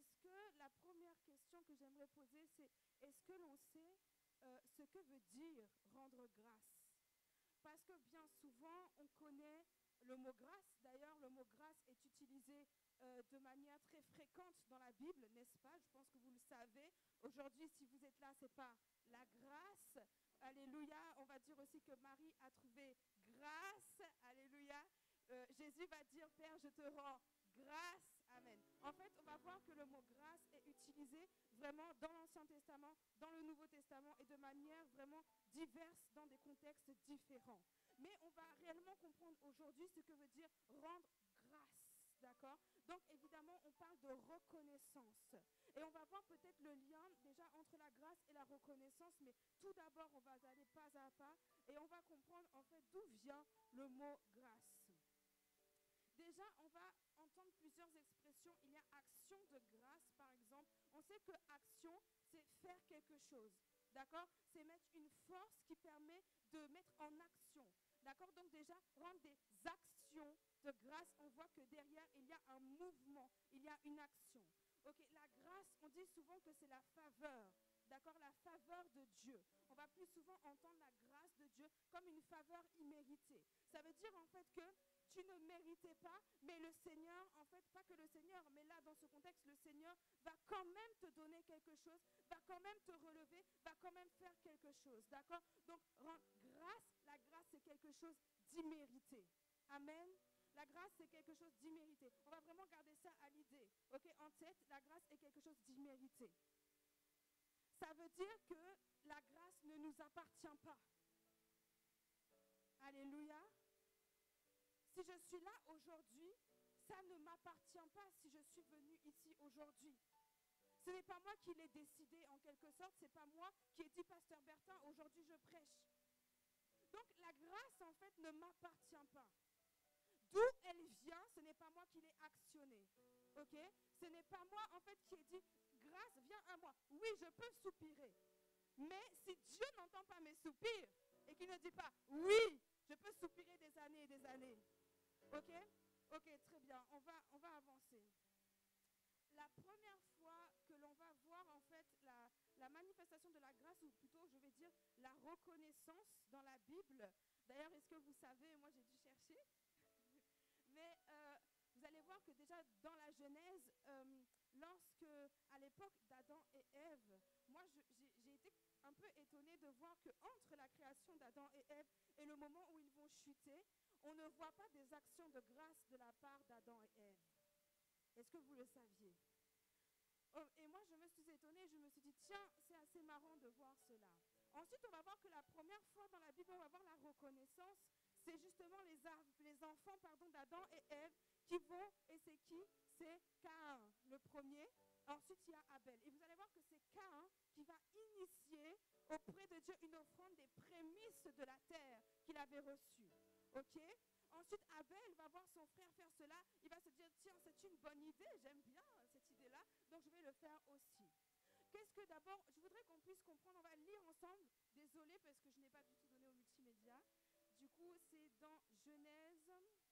est-ce que la première question que j'aimerais poser, c'est est-ce que l'on sait ce que veut dire rendre grâce? Parce que bien souvent, on connaît le mot grâce. D'ailleurs, le mot grâce est utilisé de manière très fréquente dans la Bible, n'est-ce pas? Je pense que vous le savez. Aujourd'hui, si vous êtes là, c'est pas la grâce. Alléluia. On va dire aussi que Marie a trouvé grâce. Alléluia. Jésus va dire, Père, je te rends grâce. Amen. En fait, on va voir que le mot grâce est utilisé vraiment dans l'Ancien Testament, dans le Nouveau Testament et de manière vraiment diverse dans des contextes différents. Mais on va réellement comprendre aujourd'hui ce que veut dire rendre grâce. D'accord? Donc évidemment, on parle de reconnaissance. Et on va voir peut-être le lien déjà entre la grâce et la reconnaissance. Mais tout d'abord, on va aller pas à pas et on va comprendre en fait d'où vient le mot grâce. Déjà, on va entendre plusieurs expressions. Il y a action de grâce, par exemple. On sait que action, c'est faire quelque chose. D'accord? C'est mettre une force qui permet de mettre en action. D'accord? Donc déjà, rendre des actions de grâce, on voit que derrière, il y a un mouvement, il y a une action. Ok, la grâce, on dit souvent que c'est la faveur. D'accord? La faveur de Dieu. On va plus souvent entendre la grâce de Dieu comme une faveur imméritée. Ça veut dire en fait que tu ne méritais pas, mais le Seigneur, en fait, pas que le Seigneur, mais là, dans ce contexte, le Seigneur va quand même te donner quelque chose, va quand même te relever, va quand même faire quelque chose, d'accord? Donc, grâce, la grâce, c'est quelque chose d'immérité. Amen. La grâce, c'est quelque chose d'immérité. On va vraiment garder ça à l'idée, ok? En tête, la grâce est quelque chose d'immérité. Ça veut dire que la grâce ne nous appartient pas. Alléluia. Si je suis là aujourd'hui, ça ne m'appartient pas si je suis venue ici aujourd'hui. Ce n'est pas moi qui l'ai décidé en quelque sorte, ce n'est pas moi qui ai dit, Pasteur Bertin, aujourd'hui je prêche. Donc la grâce en fait ne m'appartient pas. D'où elle vient, ce n'est pas moi qui l'ai actionnée. Ok? Ce n'est pas moi en fait qui ai dit, grâce viens à moi. Oui, je peux soupirer. Mais si Dieu n'entend pas mes soupirs et qu'il ne dit pas, oui, je peux soupirer des années et des années. Ok? Ok, très bien. On va avancer. La première fois que l'on va voir en fait la manifestation de la grâce, ou plutôt je vais dire la reconnaissance dans la Bible. D'ailleurs, est-ce que vous savez, moi j'ai dû chercher, mais vous allez voir que déjà dans la Genèse, lorsque à l'époque d'Adam et Ève, moi j'ai été un peu étonnée de voir qu'entre la création d'Adam et Ève et le moment où ils vont chuter, on ne voit pas des actions de grâce de la part d'Adam et Ève. Est-ce que vous le saviez? Et moi, je me suis étonnée, je me suis dit, tiens, c'est assez marrant de voir cela. Ensuite, on va voir que la première fois dans la Bible, on va voir la reconnaissance. C'est justement les enfants d'Adam et Ève qui vont, et c'est qui? C'est Caïn, le premier. Ensuite, il y a Abel. Et vous allez voir que c'est Caïn qui va initier auprès de Dieu une offrande des prémices de la terre qu'il avait reçue. Ok? Ensuite, Abel va voir son frère faire cela. Il va se dire, tiens, c'est une bonne idée, j'aime bien cette idée-là, donc je vais le faire aussi. Qu'est-ce que d'abord, je voudrais qu'on puisse comprendre, on va lire ensemble. Désolée parce que je n'ai pas du tout donné au multimédia. Du coup, c'est dans Genèse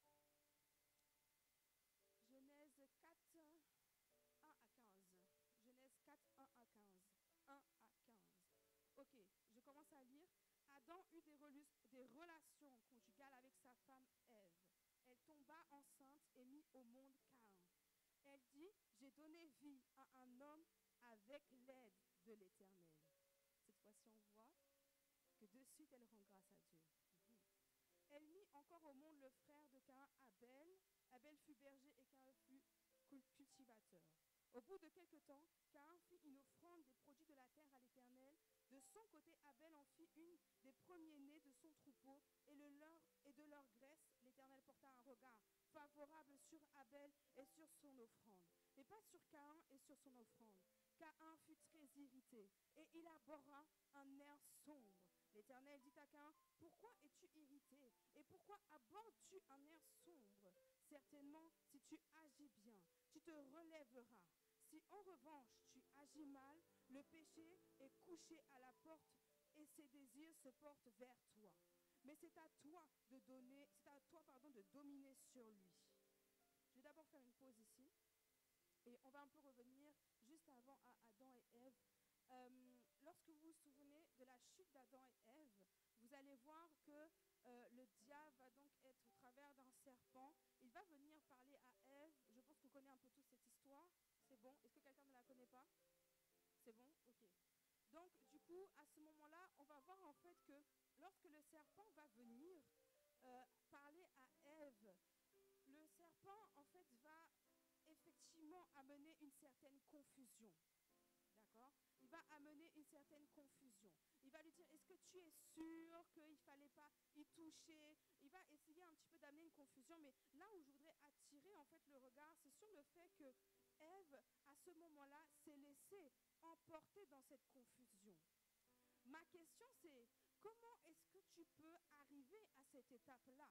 4, 1 à 15. Genèse 4, 1 à 15. 1 à 15. Ok, je commence à lire. Adam eut des relations conjugales avec sa femme Ève. Elle tomba enceinte et mit au monde Caïn. Elle dit, j'ai donné vie à un homme avec l'aide de l'Éternel. Cette fois-ci, on voit que de suite, elle rend grâce à Dieu. Elle mit encore au monde le frère de Caïn, Abel. Abel fut berger et Caïn fut cultivateur. Au bout de quelque temps, Caïn fit une offrande des produits de la terre à l'Éternel. De son côté, Abel en fit une des premiers-nés de son troupeau et de leur graisse. L'Éternel porta un regard favorable sur Abel et sur son offrande, mais pas sur Caïn et sur son offrande. Caïn fut très irrité et il arbora un air sombre. L'Éternel dit à Caïn, pourquoi es-tu irrité et pourquoi abordes-tu un air sombre? Certainement, si tu agis bien, tu te relèveras. Si en revanche tu agis mal, le péché est couché à la porte et ses désirs se portent vers toi. Mais c'est à toi de dominer sur lui. Je vais d'abord faire une pause ici. Et on va un peu revenir juste avant à Adam et Ève. Lorsque vous vous souvenez de la chute d'Adam et Ève, vous allez voir que le diable va donc être au travers d'un serpent. Il va venir parler à Ève. Je pense qu'on connaît un peu tous cette histoire. C'est bon? Est-ce que quelqu'un ne la connaît pas? C'est bon? Ok. Donc, du coup, à ce moment-là, on va voir en fait que lorsque le serpent va venir parler à Ève, le serpent, en fait, va effectivement amener une certaine confusion. D'accord? Il va amener une certaine confusion. Il va lui dire, est-ce que tu es sûr qu'il ne fallait pas y toucher? Il va essayer un petit peu d'amener une confusion, mais là où je voudrais attirer en fait le regard, c'est sur le fait que Ève, à ce moment-là, s'est laissée emporter dans cette confusion. Ma question, c'est, comment est-ce que tu peux arriver à cette étape-là?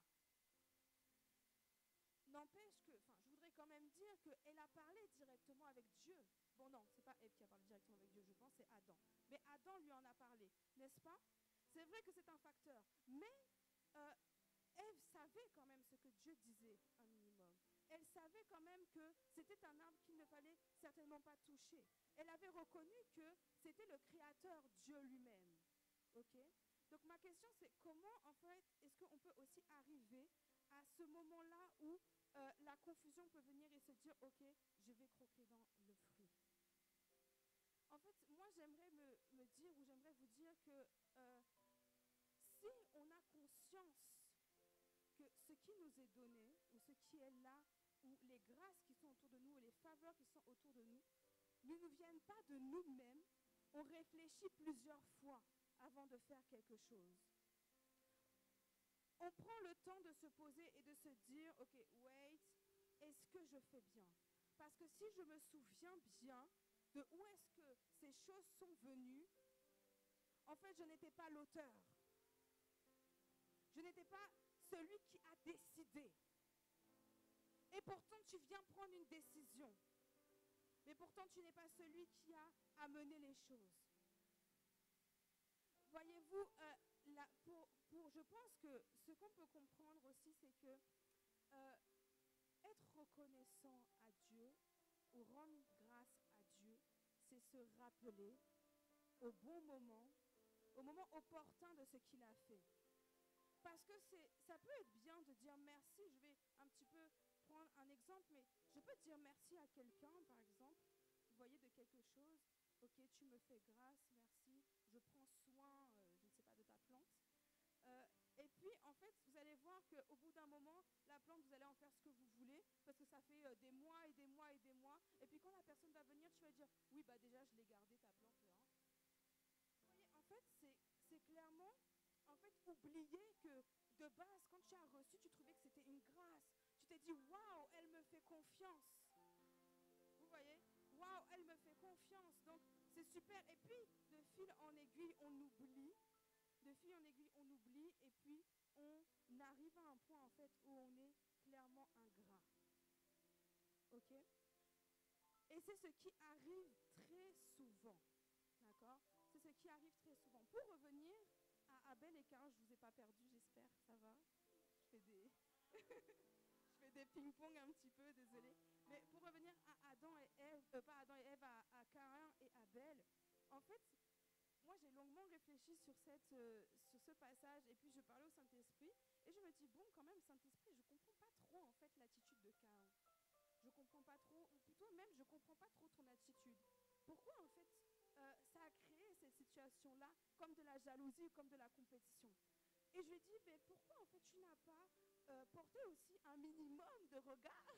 N'empêche que, je voudrais quand même dire qu'elle a parlé directement avec Dieu. Bon, non, c'est pas Ève qui a parlé directement avec Dieu, je pense, c'est Adam. Mais Adam lui en a parlé, n'est-ce pas? C'est vrai que c'est un facteur. Mais Ève savait quand même ce que Dieu disait, un minimum. Elle savait quand même que c'était un arbre qu'il ne fallait certainement pas toucher. Elle avait reconnu que c'était le Créateur, Dieu lui-même. Ok? Donc ma question c'est comment en fait est-ce qu'on peut aussi arriver à ce moment-là où la confusion peut venir et se dire ok, je vais croquer dans le fruit. En fait, moi j'aimerais me dire ou j'aimerais vous dire que si on a conscience que ce qui nous est donné ou ce qui est là ou les grâces qui sont autour de nous ou les faveurs qui sont autour de nous ne nous viennent pas de nous-mêmes, on réfléchit plusieurs fois avant de faire quelque chose. On prend le temps de se poser et de se dire, ok, wait, est-ce que je fais bien? Parce que si je me souviens bien de où est-ce que ces choses sont venues, en fait, je n'étais pas l'auteur. Je n'étais pas celui qui a décidé. Et pourtant, tu viens prendre une décision. Mais pourtant, tu n'es pas celui qui a amené les choses. Voyez-vous, je pense que ce qu'on peut comprendre aussi, c'est que être reconnaissant à Dieu ou rendre grâce à Dieu, c'est se rappeler au bon moment, au moment opportun de ce qu'il a fait. Parce que ça peut être bien de dire merci, je vais un petit peu prendre un exemple, mais je peux dire merci à quelqu'un, par exemple, vous voyez, de quelque chose, ok, tu me fais grâce, merci, je prends soin, je ne sais pas, de ta plante. Et puis, en fait, vous allez voir qu'au bout d'un moment, la plante, vous allez en faire ce que vous voulez, parce que ça fait des mois et des mois et des mois. Et puis, quand la personne va venir, tu vas dire, oui, bah déjà, je l'ai gardée, ta plante. Hein. Vous voyez, en fait, c'est clairement, en fait, oublier que de base, quand tu as reçu, tu trouvais que c'était une grâce. Tu t'es dit, waouh, elle me fait confiance. Vous voyez, waouh, elle me fait confiance. Donc, c'est super. Et puis, de fil en aiguille, on oublie. De fil en aiguille, on oublie et puis on arrive à un point en fait où on est clairement ingrat. Ok? Et c'est ce qui arrive très souvent. D'accord? C'est ce qui arrive très souvent. Pour revenir à Abel et Caïn, je ne vous ai pas perdu, j'espère, ça va? Je fais des, je fais des ping-pong un petit peu, désolé. Mais pour revenir à Adam et Ève, pas Adam et Ève, à Caïn et Abel, en fait, moi, j'ai longuement réfléchi sur ce passage et puis je parlais au Saint-Esprit et je me dis, bon, quand même, Saint-Esprit, je ne comprends pas trop, en fait, l'attitude de Caïn. Je ne comprends pas trop, ou plutôt même, je ne comprends pas trop ton attitude. Pourquoi, en fait, ça a créé cette situation-là comme de la jalousie ou comme de la compétition? Et je lui ai dit, mais pourquoi, en fait, tu n'as pas porté aussi un minimum de regard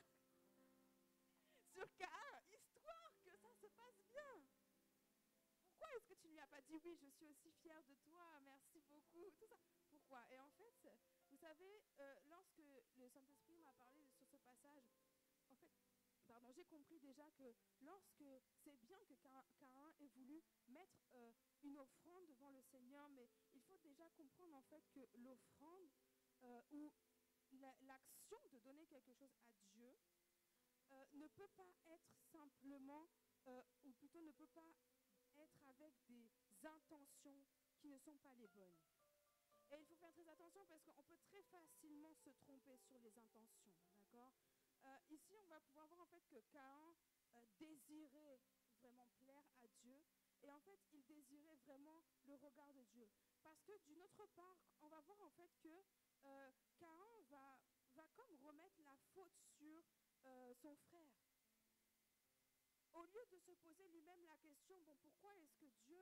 sur Caïn, histoire que ça se passe bien? Pourquoi est-ce que tu ne lui as pas dit, oui, je suis aussi fière de toi, merci beaucoup, tout ça? Pourquoi? Et en fait, vous savez, lorsque le Saint-Esprit m'a parlé sur ce passage, en fait, j'ai compris déjà que lorsque c'est bien que Caïn ait voulu mettre une offrande devant le Seigneur, mais il faut déjà comprendre en fait que l'offrande ou l'action de donner quelque chose à Dieu ne peut pas être simplement, ou plutôt ne peut pas être avec des intentions qui ne sont pas les bonnes. Et il faut faire très attention parce qu'on peut très facilement se tromper sur les intentions, d'accord? Ici, on va pouvoir voir en fait que Caïn désirait vraiment plaire à Dieu. Et en fait, il désirait vraiment le regard de Dieu. Parce que d'une autre part, on va voir en fait que Caïn va comme remettre la faute sur son frère. Au lieu de se poser lui-même la question, bon, pourquoi est-ce que Dieu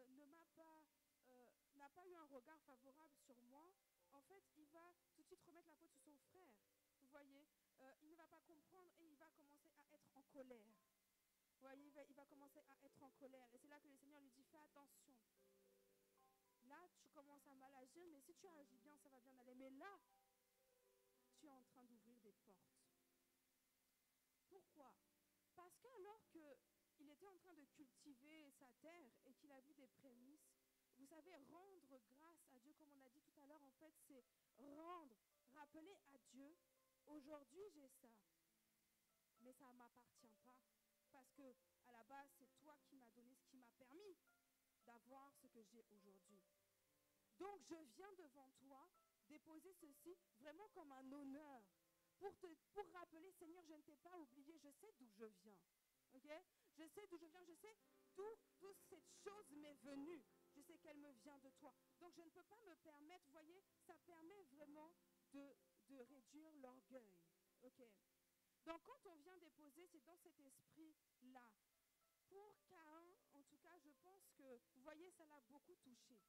n'a pas eu un regard favorable sur moi? En fait, il va tout de suite remettre la faute sur son frère. Vous voyez, il ne va pas comprendre et il va commencer à être en colère. Vous voyez, il va commencer à être en colère. Et c'est là que le Seigneur lui dit, fais attention. Là, tu commences à mal agir, mais si tu agis bien, ça va bien aller. Mais là, tu es en train d'ouvrir des portes. Pourquoi? Parce qu'alors qu'il était en train de cultiver sa terre et qu'il a vu des prémices, vous savez, rendre grâce à Dieu, comme on a dit tout à l'heure, en fait, c'est rappeler à Dieu, aujourd'hui j'ai ça, mais ça ne m'appartient pas. Parce que à la base, c'est toi qui m'as donné ce qui m'a permis d'avoir ce que j'ai aujourd'hui. Donc, je viens devant toi déposer ceci vraiment comme un honneur pour rappeler, Seigneur, je ne t'ai pas oublié, je sais d'où je viens. Okay? Je sais d'où je viens, je sais d'où cette chose m'est venue. Je sais qu'elle me vient de toi. Donc, je ne peux pas me permettre, vous voyez, ça permet vraiment de réduire l'orgueil. Okay? Donc, quand on vient déposer, c'est dans cet esprit-là. Pour Caïn, en tout cas, je pense que, vous voyez, ça l'a beaucoup touché.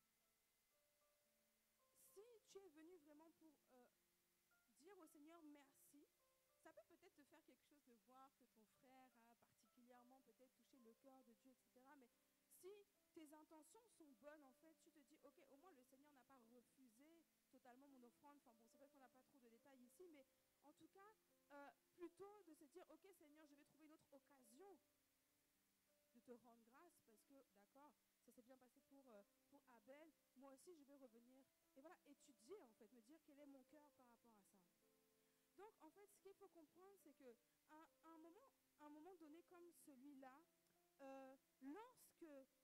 Si tu es venu vraiment pour dire au Seigneur merci, ça peut peut-être te faire quelque chose de voir que ton frère a particulièrement peut-être touché le cœur de Dieu, etc. Mais si tes intentions sont bonnes, en fait, tu te dis, ok, au moins le Seigneur n'a pas refusé totalement mon offrande. Enfin bon, c'est vrai qu'on n'a pas trop de détails ici, mais en tout cas, plutôt de se dire, ok Seigneur, je vais trouver une autre occasion de te rendre grâce parce que, d'accord, ça s'est bien passé pour Abel, moi aussi je vais revenir et voilà, étudier en fait, me dire quel est mon cœur par rapport à ça. Donc en fait, ce qu'il faut comprendre, c'est que à un moment donné comme celui-là, lorsque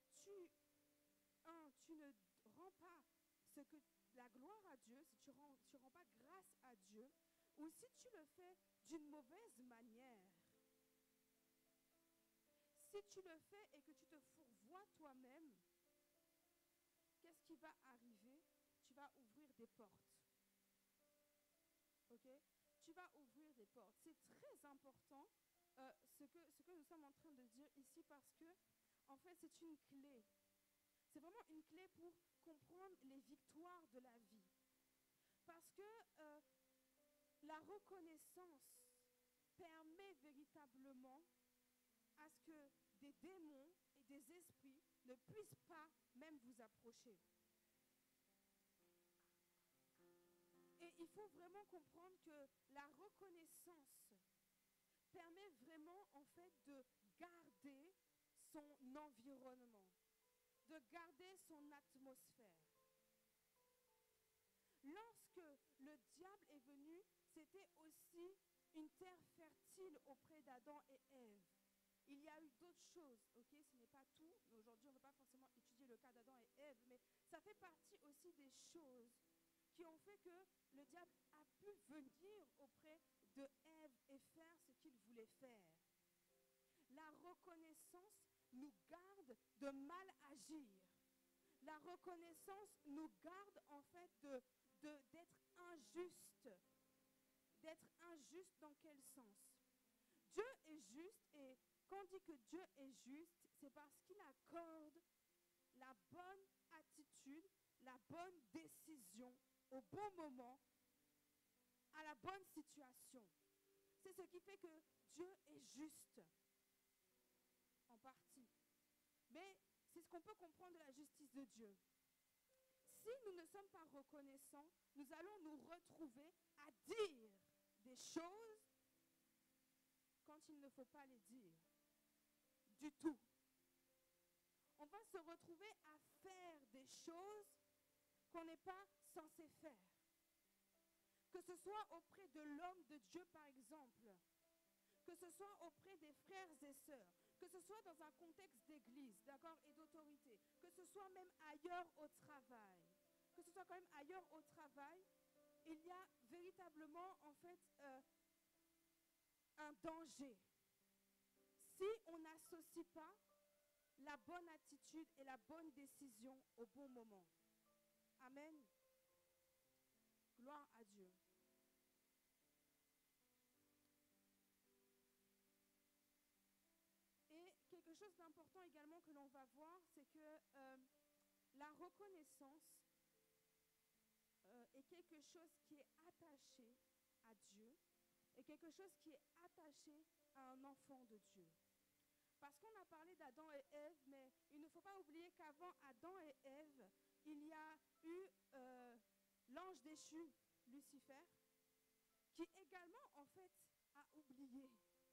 tu ne rends pas la gloire à Dieu, si tu rends pas grâce à Dieu, ou si tu le fais d'une mauvaise manière, si tu le fais et que tu te fourvoies toi-même, qu'est-ce qui va arriver? Tu vas ouvrir des portes. Ok? Tu vas ouvrir des portes. C'est très important ce que nous sommes en train de dire ici parce que, en fait, c'est une clé. C'est vraiment une clé pour comprendre les victoires de la vie. Parce que la reconnaissance permet véritablement à ce que des démons et des esprits ne puissent pas même vous approcher. Et il faut vraiment comprendre que la reconnaissance permet vraiment en fait de garder son environnement, de garder son atmosphère. Lorsque le diable est venu, c'était aussi une terre fertile auprès d'Adam et Ève. Il y a eu d'autres choses, ok, ce n'est pas tout, mais aujourd'hui on ne va pas forcément étudier le cas d'Adam et Ève, mais ça fait partie aussi des choses qui ont fait que le diable a pu venir auprès de Ève et faire ce qu'il voulait faire. La reconnaissance nous garde de mal agir. La reconnaissance nous garde en fait d'être injuste. D'être injuste dans quel sens? Dieu est juste et quand on dit que Dieu est juste, c'est parce qu'il accorde la bonne attitude, la bonne décision au bon moment, à la bonne situation. C'est ce qui fait que Dieu est juste, en partie. Mais c'est ce qu'on peut comprendre de la justice de Dieu. Si nous ne sommes pas reconnaissants, nous allons nous retrouver à dire des choses quand il ne faut pas les dire du tout. On va se retrouver à faire des choses qu'on n'est pas censé faire. Que ce soit auprès de l'homme de Dieu, par exemple, que ce soit auprès des frères et sœurs, que ce soit dans un contexte d'église, d'accord, et d'autorité, que ce soit même ailleurs au travail, que ce soit quand même ailleurs au travail, il y a véritablement, en fait, un danger. si on n'associe pas la bonne attitude et la bonne décision au bon moment. Amen. Gloire à Dieu. Et quelque chose d'important également que l'on va voir, c'est que la reconnaissance est quelque chose qui est attaché à Dieu et quelque chose qui est attaché à un enfant de Dieu. Parce qu'on a parlé d'Adam et Ève, mais il ne faut pas oublier qu'avant Adam et Ève, il y a eu l'ange déchu, Lucifer, qui également, en fait, a oublié.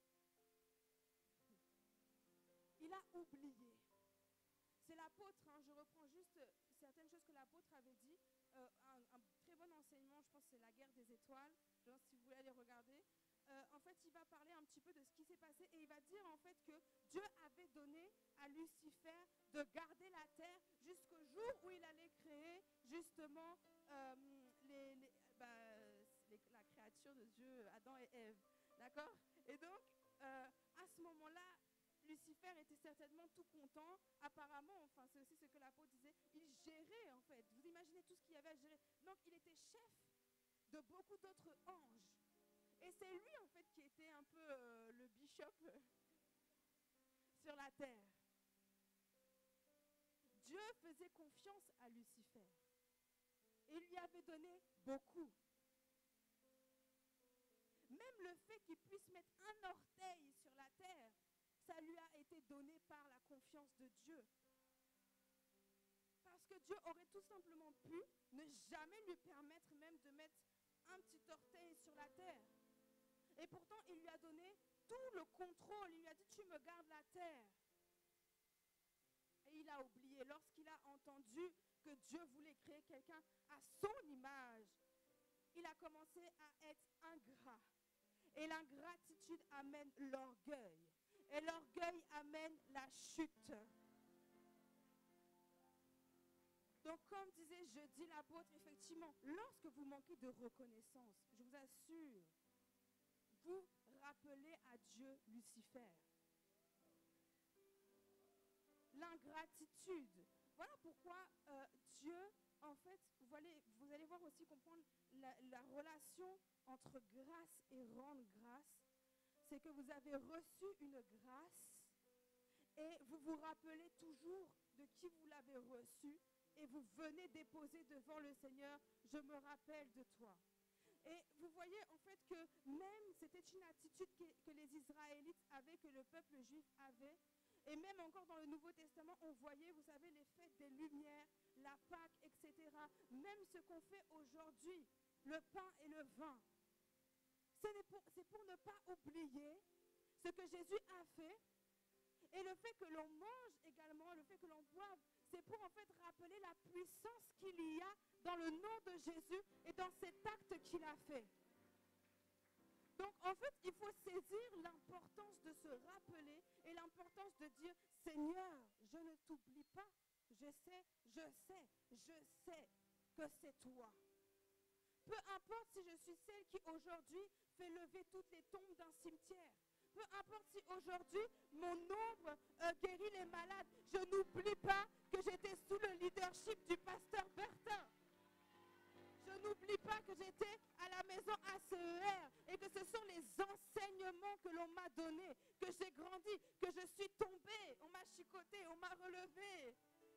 Il a oublié. C'est l'apôtre, hein, je reprends juste certaines choses que l'apôtre avait dit. Un très bon enseignement, je pense que c'est la guerre des étoiles, genre, si vous voulez aller regarder. En fait, il va parler un petit peu de ce qui s'est passé et il va dire en fait que Dieu avait donné à Lucifer de garder la terre jusqu'au jour où il allait créer justement la créature de Dieu, Adam et Ève. D'accord? Et donc, à ce moment-là, Lucifer était certainement tout content. Apparemment, enfin, c'est aussi ce que l'apôtre disait, il gérait en fait. Vous imaginez tout ce qu'il y avait à gérer. Donc, il était chef de beaucoup d'autres anges. Et c'est lui en fait qui était un peu le bishop sur la terre. Dieu faisait confiance à Lucifer. Et il lui avait donné beaucoup. Même le fait qu'il puisse mettre un orteil sur la terre, ça lui a été donné par la confiance de Dieu. Parce que Dieu aurait tout simplement pu ne jamais lui permettre même de mettre un petit orteil sur la terre. Et pourtant, il lui a donné tout le contrôle. Il lui a dit, tu me gardes la terre. Et il a oublié. Lorsqu'il a entendu que Dieu voulait créer quelqu'un à son image, il a commencé à être ingrat. Et l'ingratitude amène l'orgueil. Et l'orgueil amène la chute. Donc, comme disait jeudi l'apôtre, effectivement, lorsque vous manquez de reconnaissance, je vous assure, vous rappelez à Dieu Lucifer. L'ingratitude. Voilà pourquoi Dieu, en fait, vous allez voir aussi comprendre la relation entre grâce et rendre grâce. C'est que vous avez reçu une grâce et vous vous rappelez toujours de qui vous l'avez reçue et vous venez déposer devant le Seigneur, je me rappelle de toi. Et vous voyez en fait que même c'était une attitude que les Israélites avaient, que le peuple juif avait. Et même encore dans le Nouveau Testament, on voyait, vous savez, les fêtes des Lumières, la Pâque, etc. Même ce qu'on fait aujourd'hui, le pain et le vin. C'est pour ne pas oublier ce que Jésus a fait. Et le fait que l'on mange également, le fait que l'on boive, c'est pour en fait rappeler la puissance qu'il y a dans le nom de Jésus et dans cet acte qu'il a fait. Donc en fait, il faut saisir l'importance de se rappeler et l'importance de dire, Seigneur, je ne t'oublie pas. Je sais que c'est toi. Peu importe si je suis celle qui aujourd'hui fait lever toutes les tombes d'un cimetière. Peu importe si aujourd'hui mon ombre guérit les malades. Je n'oublie pas que j'étais sous le leadership du pasteur Bertin. Je n'oublie pas que j'étais à la maison ACER et que ce sont les enseignements que l'on m'a donnés, que j'ai grandi, que je suis tombée, on m'a chicoté, on m'a relevé.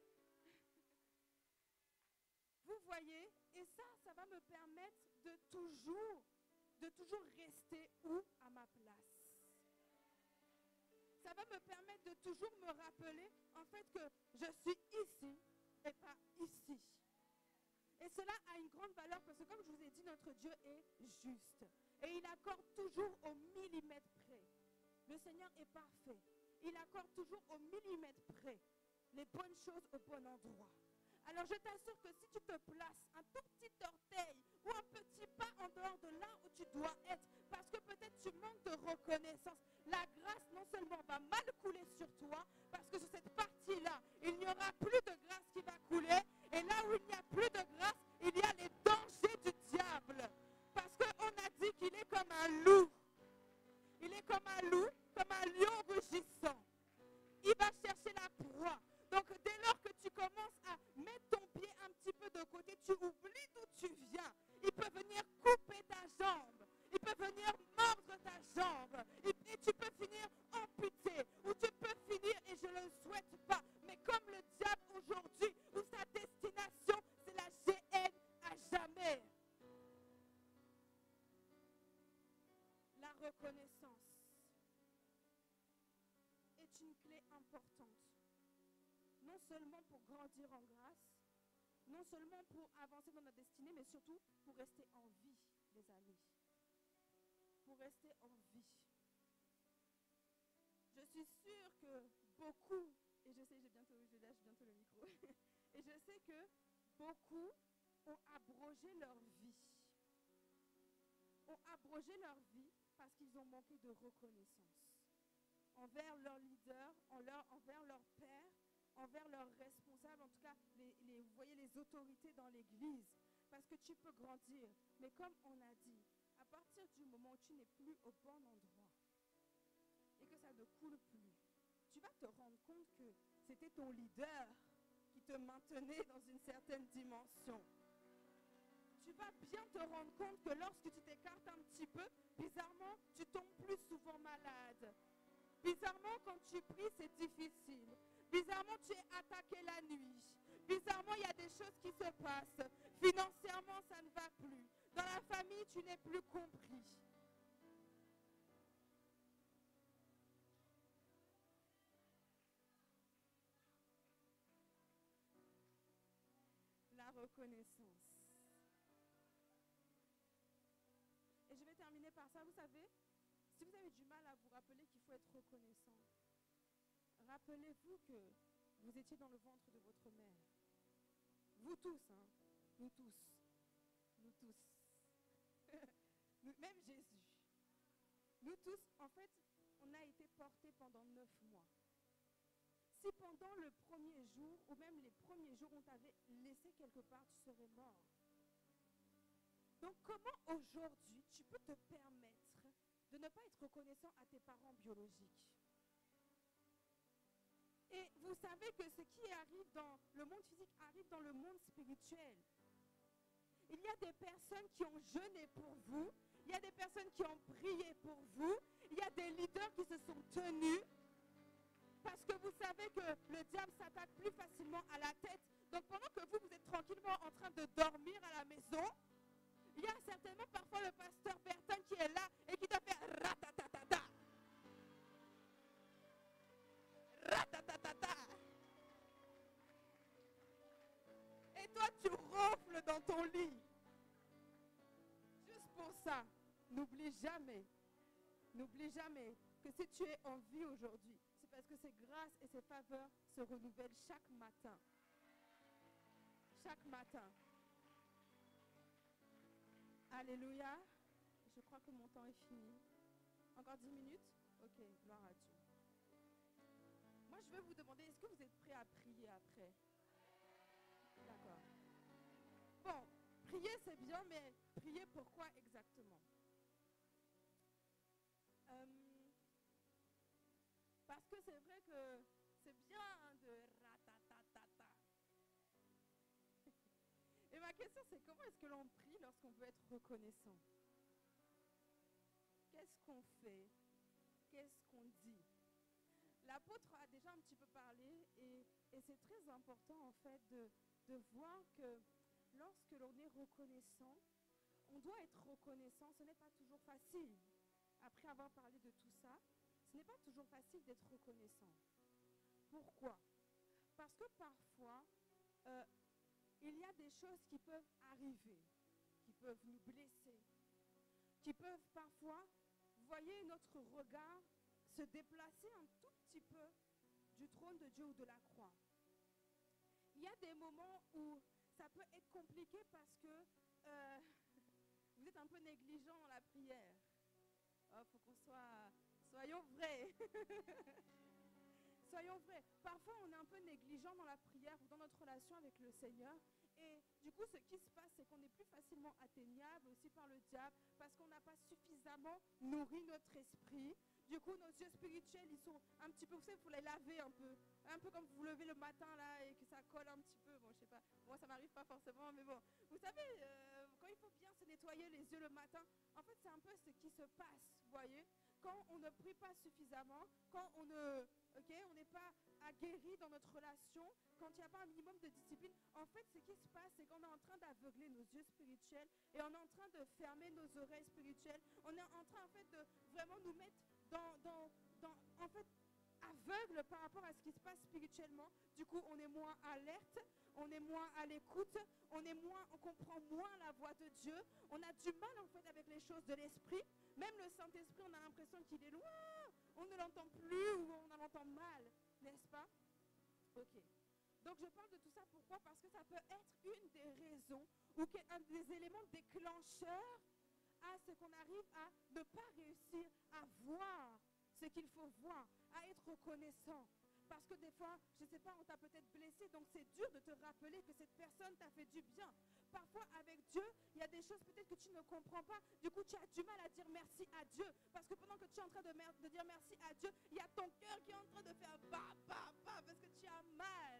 Vous voyez, et ça va me permettre de toujours rester où? À ma place. Ça va me permettre de toujours me rappeler en fait que je suis ici et pas ici. Et cela a une grande valeur parce que comme je vous ai dit, notre Dieu est juste. Et il accorde toujours au millimètre près. Le Seigneur est parfait. Il accorde toujours au millimètre près les bonnes choses au bon endroit. Alors je t'assure que si tu te places un tout petit orteil ou un petit pas en dehors de là où tu dois être, parce que peut-être tu manques de reconnaissance, la grâce non seulement va mal couler sur toi, parce que sur cette partie-là, il n'y aura plus de grâce qui va couler, et là où il n'y a plus de grâce, il y a les dangers du diable. Parce qu'on a dit qu'il est comme un loup. Il est comme un loup, comme un lion rugissant. reconnaissance est une clé importante. Non seulement pour grandir en grâce, non seulement pour avancer dans notre destinée, mais surtout pour rester en vie, les amis. Pour rester en vie. Je suis sûre que beaucoup, et je sais, je lâche bientôt le micro, et je sais que beaucoup ont abrogé leur vie. Ont abrogé leur vie parce qu'ils ont manqué de reconnaissance envers leur leader, envers leur père, envers leurs responsables, en tout cas, vous voyez les autorités dans l'église. Parce que tu peux grandir, mais comme on a dit, à partir du moment où tu n'es plus au bon endroit et que ça ne coule plus, tu vas te rendre compte que c'était ton leader qui te maintenait dans une certaine dimension. Tu vas bien te rendre compte que lorsque tu t'écartes un petit peu, bizarrement, tu tombes plus souvent malade. Bizarrement, quand tu pries, c'est difficile. Bizarrement, tu es attaqué la nuit. Bizarrement, il y a des choses qui se passent. Financièrement, ça ne va plus. Dans la famille, tu n'es plus compris. La reconnaissance. Et je vais terminer par ça. Vous savez, si vous avez du mal à vous rappeler qu'il faut être reconnaissant, rappelez-vous que vous étiez dans le ventre de votre mère. Vous tous, hein? Nous tous. Nous tous. Même Jésus. Nous tous, en fait, on a été portés pendant 9 mois. Si pendant le premier jour, ou même les premiers jours, on t'avait laissé quelque part, tu serais mort. Donc comment aujourd'hui tu peux te permettre de ne pas être reconnaissant à tes parents biologiques? Et vous savez que ce qui arrive dans le monde physique arrive dans le monde spirituel. Il y a des personnes qui ont jeûné pour vous, il y a des personnes qui ont prié pour vous, il y a des leaders qui se sont tenus parce que vous savez que le diable s'attaque plus facilement à la tête. Donc pendant que vous êtes tranquillement en train de dormir à la maison, il y a certainement parfois le pasteur Bertin qui est là et qui te fait ratatatata. Ratatatata. Et toi, tu ronfles dans ton lit. Juste pour ça, n'oublie jamais que si tu es en vie aujourd'hui, c'est parce que ses grâces et ses faveurs se renouvellent chaque matin. Chaque matin. Alléluia. Je crois que mon temps est fini. Encore 10 minutes? Ok, gloire à Dieu. Moi, je vais vous demander, est-ce que vous êtes prêts à prier après? D'accord. Bon, prier c'est bien, mais prier pourquoi exactement? Parce que c'est vrai que c'est bien de ratatatata. Et ma question c'est comment est-ce que l'on prie lorsqu'on veut être reconnaissant? Qu'est-ce qu'on fait? Qu'est-ce qu'on dit? L'apôtre a déjà un petit peu parlé et c'est très important en fait de voir que lorsque l'on est reconnaissant, on doit être reconnaissant. Ce n'est pas toujours facile. Après avoir parlé de tout ça, ce n'est pas toujours facile d'être reconnaissant. Pourquoi? Parce que parfois, il y a des choses qui peuvent arriver, qui peuvent nous blesser, qui peuvent parfois, vous voyez, notre regard se déplacer un tout petit peu du trône de Dieu ou de la croix. Il y a des moments où ça peut être compliqué parce que vous êtes un peu négligent dans la prière. Oh, faut qu'on soyons vrais. Soyons vrais. Parfois, on est un peu négligent dans la prière ou dans notre relation avec le Seigneur. Et du coup, ce qui se passe, c'est qu'on est plus facilement atteignable aussi par le diable parce qu'on n'a pas suffisamment nourri notre esprit. Du coup, nos yeux spirituels, ils sont un petit peu, vous savez, il faut les laver un peu comme vous vous levez le matin là et que ça colle un petit peu. Bon, je sais pas, moi ça m'arrive pas forcément, mais bon, vous savez, quand il faut bien se nettoyer les yeux le matin, en fait, c'est un peu ce qui se passe, vous voyez. Quand on ne prie pas suffisamment, quand on n'est pas aguerri dans notre relation, quand il n'y a pas un minimum de discipline, en fait, ce qui se passe, c'est qu'on est en train d'aveugler nos yeux spirituels et on est en train de fermer nos oreilles spirituelles. On est en train, en fait, de vraiment nous mettre en fait, aveugles par rapport à ce qui se passe spirituellement. Du coup, on est moins alerte, on est moins à l'écoute, on comprend moins la voix de Dieu. On a du mal en fait avec les choses de l'esprit. Même le Saint-Esprit, on a l'impression qu'il est loin. On ne l'entend plus ou on l'entend mal, n'est-ce pas? Ok. Donc je parle de tout ça, pourquoi? Parce que ça peut être une des raisons ou un des éléments déclencheurs à ce qu'on arrive à ne pas réussir à voir ce qu'il faut voir, à être reconnaissant. Parce que des fois, je ne sais pas, on t'a peut-être blessé, donc c'est dur de te rappeler que cette personne t'a fait du bien. Parfois, avec Dieu, il y a des choses peut-être que tu ne comprends pas. Du coup, tu as du mal à dire merci à Dieu. Parce que pendant que tu es en train de dire merci à Dieu, il y a ton cœur qui est en train de faire bah, bah, bah, parce que tu as mal.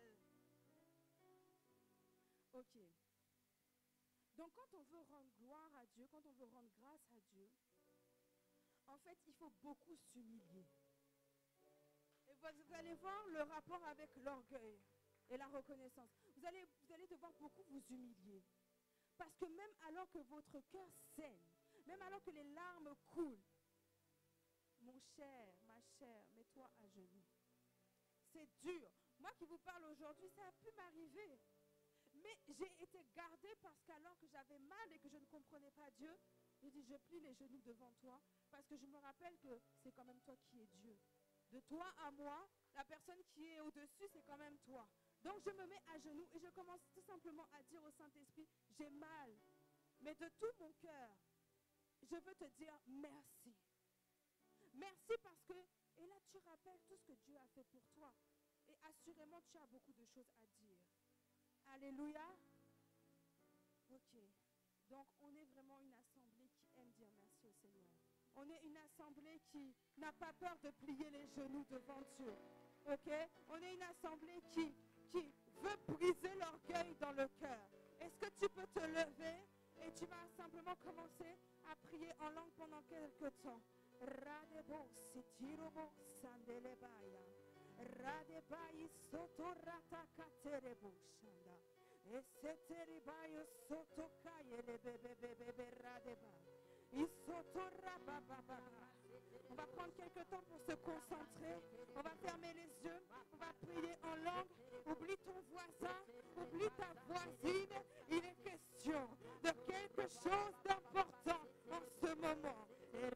Ok. Donc, quand on veut rendre gloire à Dieu, quand on veut rendre grâce à Dieu, en fait, il faut beaucoup s'humilier. Et vous allez voir le rapport avec l'orgueil et la reconnaissance. Vous allez devoir beaucoup vous humilier. Parce que même alors que votre cœur saigne, même alors que les larmes coulent, mon cher, ma chère, mets-toi à genoux. C'est dur. Moi qui vous parle aujourd'hui, ça a pu m'arriver. Mais j'ai été gardée parce qu'alors que j'avais mal et que je ne comprenais pas Dieu, j'ai dit, je plie les genoux devant toi parce que je me rappelle que c'est quand même toi qui es Dieu. De toi à moi, la personne qui est au-dessus, c'est quand même toi. Donc je me mets à genoux et je commence tout simplement à dire au Saint-Esprit, j'ai mal, mais de tout mon cœur, je veux te dire merci. Merci parce que, et là tu rappelles tout ce que Dieu a fait pour toi. Et assurément, tu as beaucoup de choses à dire. Alléluia. Ok. Donc, on est vraiment une assemblée qui aime dire merci au Seigneur. On est une assemblée qui n'a pas peur de plier les genoux devant Dieu. Ok? On est une assemblée qui veut briser l'orgueil dans le cœur. Est-ce que tu peux te lever et tu vas simplement commencer à prier en langue pendant quelque temps? Radebo sitirobo sandelebaya. Radebai soto ratakaterebo shanda. Eseteribayo soto kayele bebe radeba. Isoto rabababa. On va prendre quelques temps pour se concentrer. On va fermer les yeux. On va prier en langue. Oublie ton voisin. Oublie ta voisine. Il est question de quelque chose d'important en ce moment.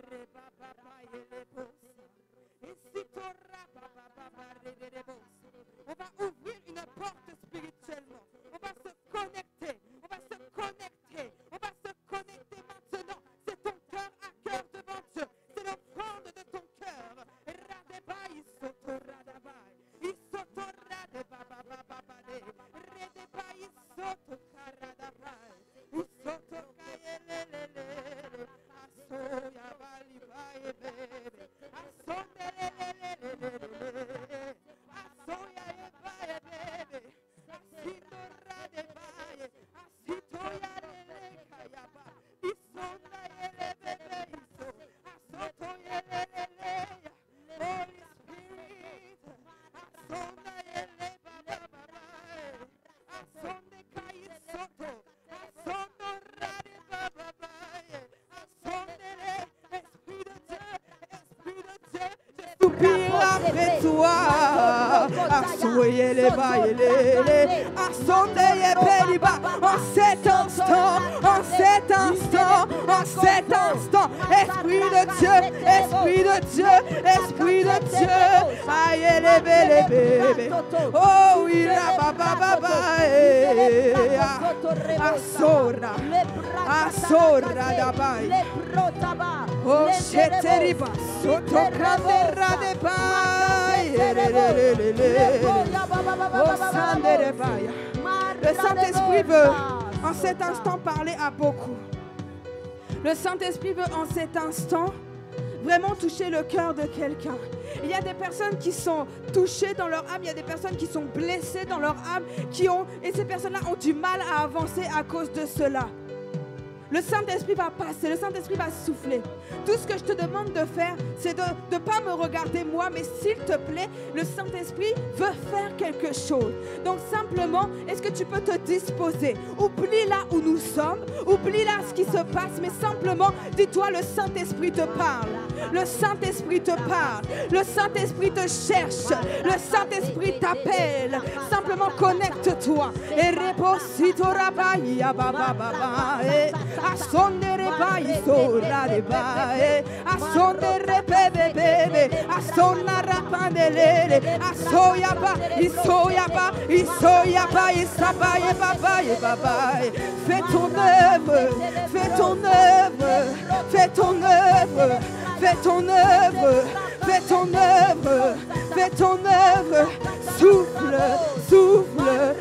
On va ouvrir une porte spirituellement. On va se connecter. On va se connecter. On va se connecter maintenant. C'est ton cœur à cœur devant Dieu. C'est l'offrande de ton cœur. Radebai soto radabai. Isoto radebabababade. Redebai soto karadabai. Isoto kayelelele. Asoya balibai bebe. Asondelelelelele. Asoya ebaye bebe. Asindo radebai. Asitoya lele kayaba. Isonda yele bebe iso. Asoto yelelele. Holy Spirit. Asonda yele bababai. Asonde kai soto. Asondo radebabai. Asondele. Esprit de Dieu. Esprit de Dieu. Je soupire après toi. Asoyele bailele. Asondeye peliba. En cet instant. En cet instant. En cet instant. Esprit de Dieu. Esprit de Dieu. Esprit de Dieu. Aïe bele bébé. Oh oui la baba baba. Asora. Asora dabai. Oh sheteriba. Soto grande radebai. Oh sanderebaya. Le Saint-Esprit veut en cet instant parler à beaucoup. Le Saint-Esprit veut en cet instant vraiment toucher le cœur de quelqu'un. Il y a des personnes qui sont touchées dans leur âme, il y a des personnes qui sont blessées dans leur âme, et ces personnes-là ont du mal à avancer à cause de cela. Le Saint-Esprit va passer, le Saint-Esprit va souffler. Tout ce que je te demande de faire, c'est de ne pas me regarder moi, mais s'il te plaît, le Saint-Esprit veut faire quelque chose. Donc simplement, est-ce que tu peux te disposer? Oublie là où nous sommes, oublie là ce qui se passe, mais simplement, dis-toi, le Saint-Esprit te parle. Le Saint-Esprit te parle. Le Saint-Esprit te cherche. Le Saint-Esprit t'appelle. Simplement connecte-toi. Et reposito rabai ababa. Asondere bai sora de bai. Asondere bebe. Asona rapandelele. Asoyaba. Isoyaba. Isoyaba. Isaba. Baba. Fais ton œuvre. Fais ton œuvre. Fais ton œuvre. Fais ton œuvre. Fais ton œuvre. Fais ton œuvre. Souffle. Souffle.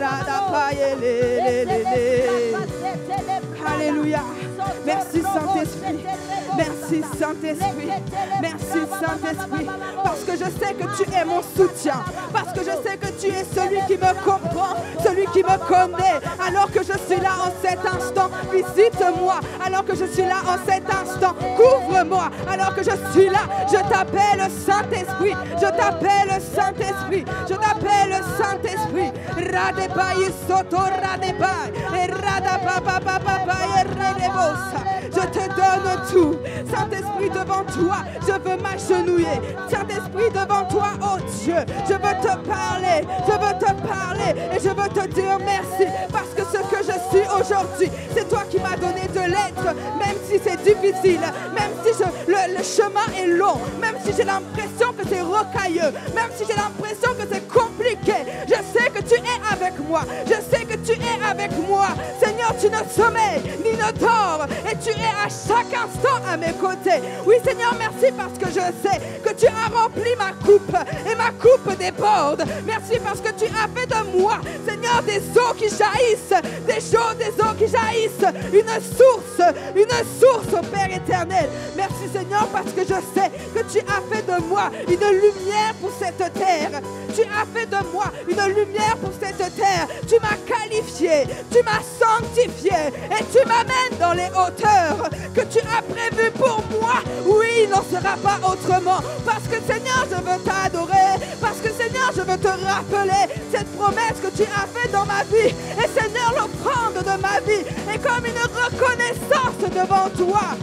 Alléluia. Merci Saint-Esprit. Merci Saint-Esprit. Merci Saint-Esprit. Parce que je sais que tu es mon soutien. Parce que je sais que tu es celui qui me comprend. Celui qui me connaît. Alors que je suis là en cet instant. Visite-moi. Alors que je suis là en cet instant. Couvre-moi. Alors que je suis là. Je t'appelle Saint-Esprit. Je t'appelle Saint-Esprit. Je t'appelle Saint-Esprit. Radebai soto radebai. Et radababababa et redebosa. Je te donne tout. Saint-Esprit devant toi, je veux m'agenouiller. Saint-Esprit devant toi, oh Dieu, je veux te parler. Je veux te parler et je veux te dire merci. Parce que ce que je suis aujourd'hui, c'est toi qui m'as donné de l'être. Même si c'est difficile, même si le chemin est long, même si j'ai l'impression que c'est rocailleux, même si j'ai l'impression que c'est compliqué, je sais que tu es avec moi. Je sais que tu es avec moi. Seigneur, tu ne sommeilles ni ne dors et tu es à chaque instant à mes côtés. Oui, Seigneur, merci parce que je sais que tu as rempli ma coupe et ma coupe déborde. Merci parce que tu as fait de moi, Seigneur, des eaux qui jaillissent, des eaux qui jaillissent, une source au Père éternel. Merci, Seigneur, parce que je sais que tu as fait de moi une lumière pour cette terre. Tu as fait de moi une lumière pour cette terre. Tu m'as qualifié, tu m'as sanctifié et tu m'amènes dans les hauteurs que tu as prévues pour moi. Oui, il n'en sera pas autrement. Parce que Seigneur, je veux t'adorer. Parce que Seigneur, je veux te rappeler cette promesse que tu as faite dans ma vie. Et Seigneur, l'offrande de ma vie est comme une reconnaissance devant toi.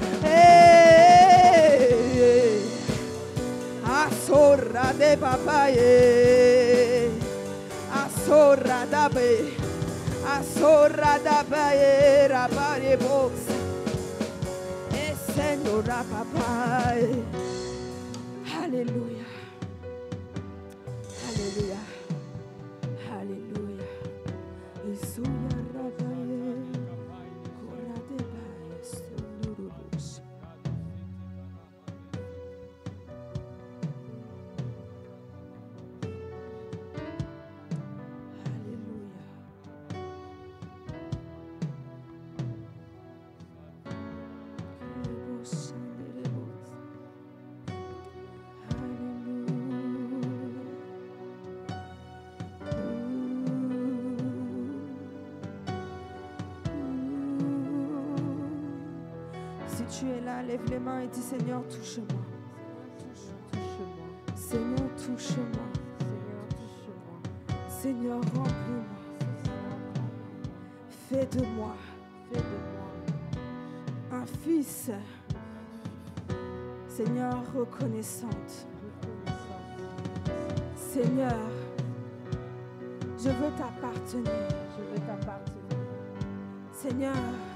Asora de papaye, asora dabe, asora dabe, rabare box, et senora papaye. Alléluia, alléluia, alléluia. Isuya rabaye, kora de baye, sonurubus. Si tu es là, lève les mains et dis Seigneur, touche-moi. Seigneur, touche-moi. Seigneur, remplis-moi. Fais de moi un fils, Seigneur, reconnaissante. Seigneur, je veux t'appartenir. Seigneur,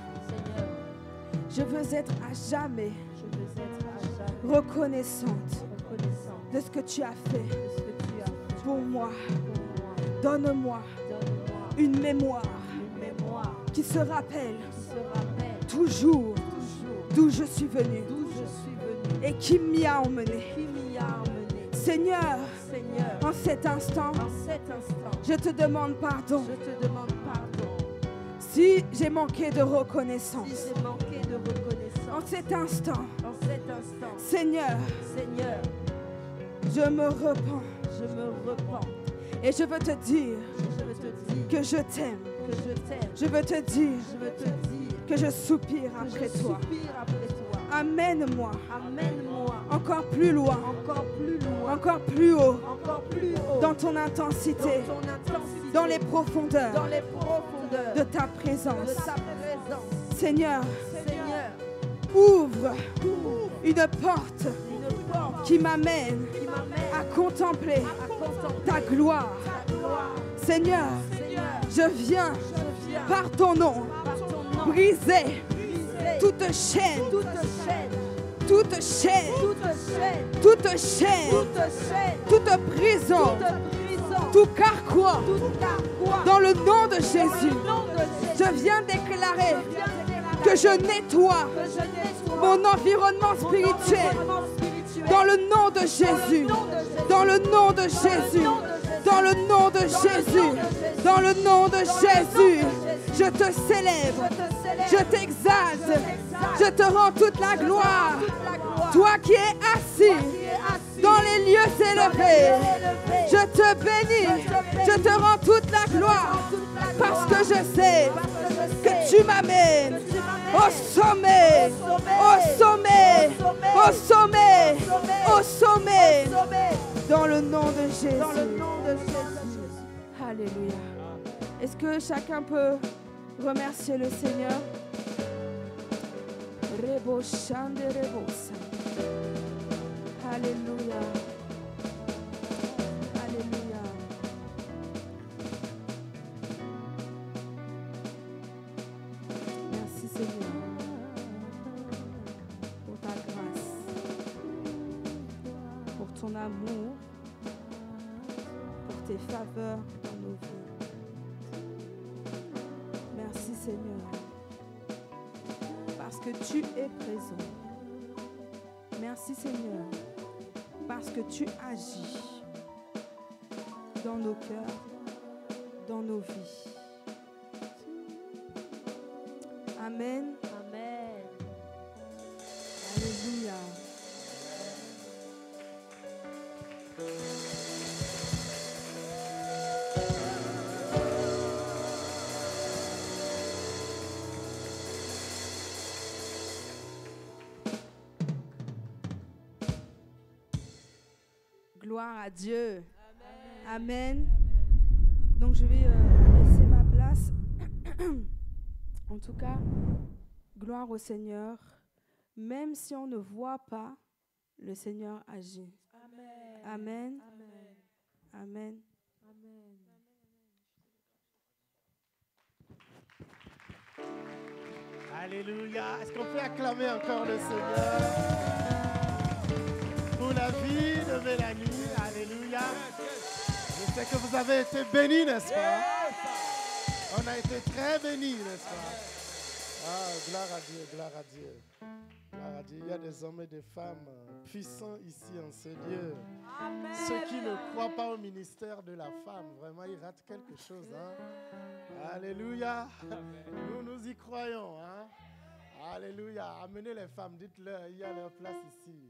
je veux être à jamais reconnaissante de ce que tu as fait pour moi. Donne-moi une mémoire qui se rappelle toujours d'où je suis venu et qui m'y a emmené. Seigneur, en cet instant, je te demande pardon. Si j'ai manqué de reconnaissance, en cet instant, Seigneur, je me repens. Et je veux te dire que je t'aime. Je veux te dire que je soupire après toi. Amène-moi encore plus loin, encore plus haut, dans ton intensité, dans les profondeurs de ta présence. Seigneur, ouvre une porte qui m'amène à contempler ta gloire. Seigneur, je viens par ton nom briser toute chaîne, toute toute prison, tout carquois. Dans le nom de Jésus, je viens déclarer que je nettoie mon environnement spirituel. Dans le nom de Jésus, dans le nom de Jésus, dans le nom de Jésus, dans le nom de Jésus, je te célèbre, je t'exalte, je te rends toute la gloire. Toi qui es assis dans les lieux élevés, je te bénis, je te rends toute la gloire parce que je sais que tu m'amènes au sommet, au sommet, au sommet, au sommet, dans le nom de Jésus. Alléluia. Est-ce que chacun peut remercier le Seigneur? Rebo shande rebo sa. Alléluia. Alléluia. Merci Seigneur pour ta grâce, pour ton amour, pour tes faveurs dans nos vies. Merci Seigneur parce que tu es présent. Merci Seigneur parce que tu agis dans nos cœurs, dans nos vies. Amen. Amen. Alléluia. Gloire à Dieu. Amen. Donc je vais laisser ma place. En tout cas, gloire au Seigneur. Même si on ne voit pas, le Seigneur agit. Amen. Amen. Amen. Alléluia. Est-ce qu'on peut acclamer encore le Seigneur pour la vie de Mélanie? Alléluia. Je sais que vous avez été bénis, n'est-ce pas? On a été très bénis, n'est-ce pas? Ah, gloire à Dieu, gloire à Dieu. Gloire à Dieu. Il y a des hommes et des femmes puissants ici en ce lieu. Amen. Ceux qui ne croient pas au ministère de la femme, vraiment, ils ratent quelque chose. Hein? Alléluia. Nous y croyons. Hein? Alléluia. Amenez les femmes, dites-leur, il y a leur place ici.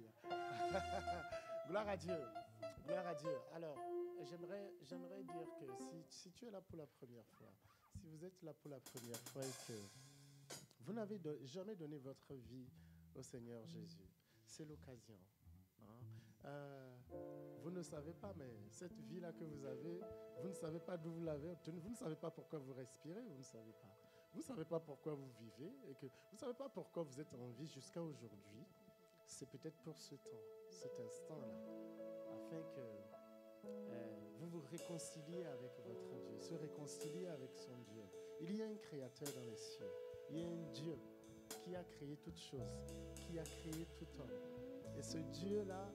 Gloire à Dieu. Gloire à Dieu. Alors, j'aimerais dire que si tu es là pour la première fois, si vous êtes là pour la première fois et que vous n'avez jamais donné votre vie au Seigneur Jésus, c'est l'occasion. Hein? Vous ne savez pas, mais cette vie-là que vous avez, vous ne savez pas d'où vous l'avez obtenue, vous ne savez pas pourquoi vous respirez, vous ne savez pas. Vous ne savez pas pourquoi vous vivez et que vous ne savez pas pourquoi vous êtes en vie jusqu'à aujourd'hui. C'est peut-être pour ce temps, cet instant-là, afin que vous vous réconciliez avec votre Dieu, se réconcilier avec son Dieu. Il y a un créateur dans les cieux, il y a un Dieu qui a créé toutes choses, qui a créé tout homme. Et ce Dieu-là,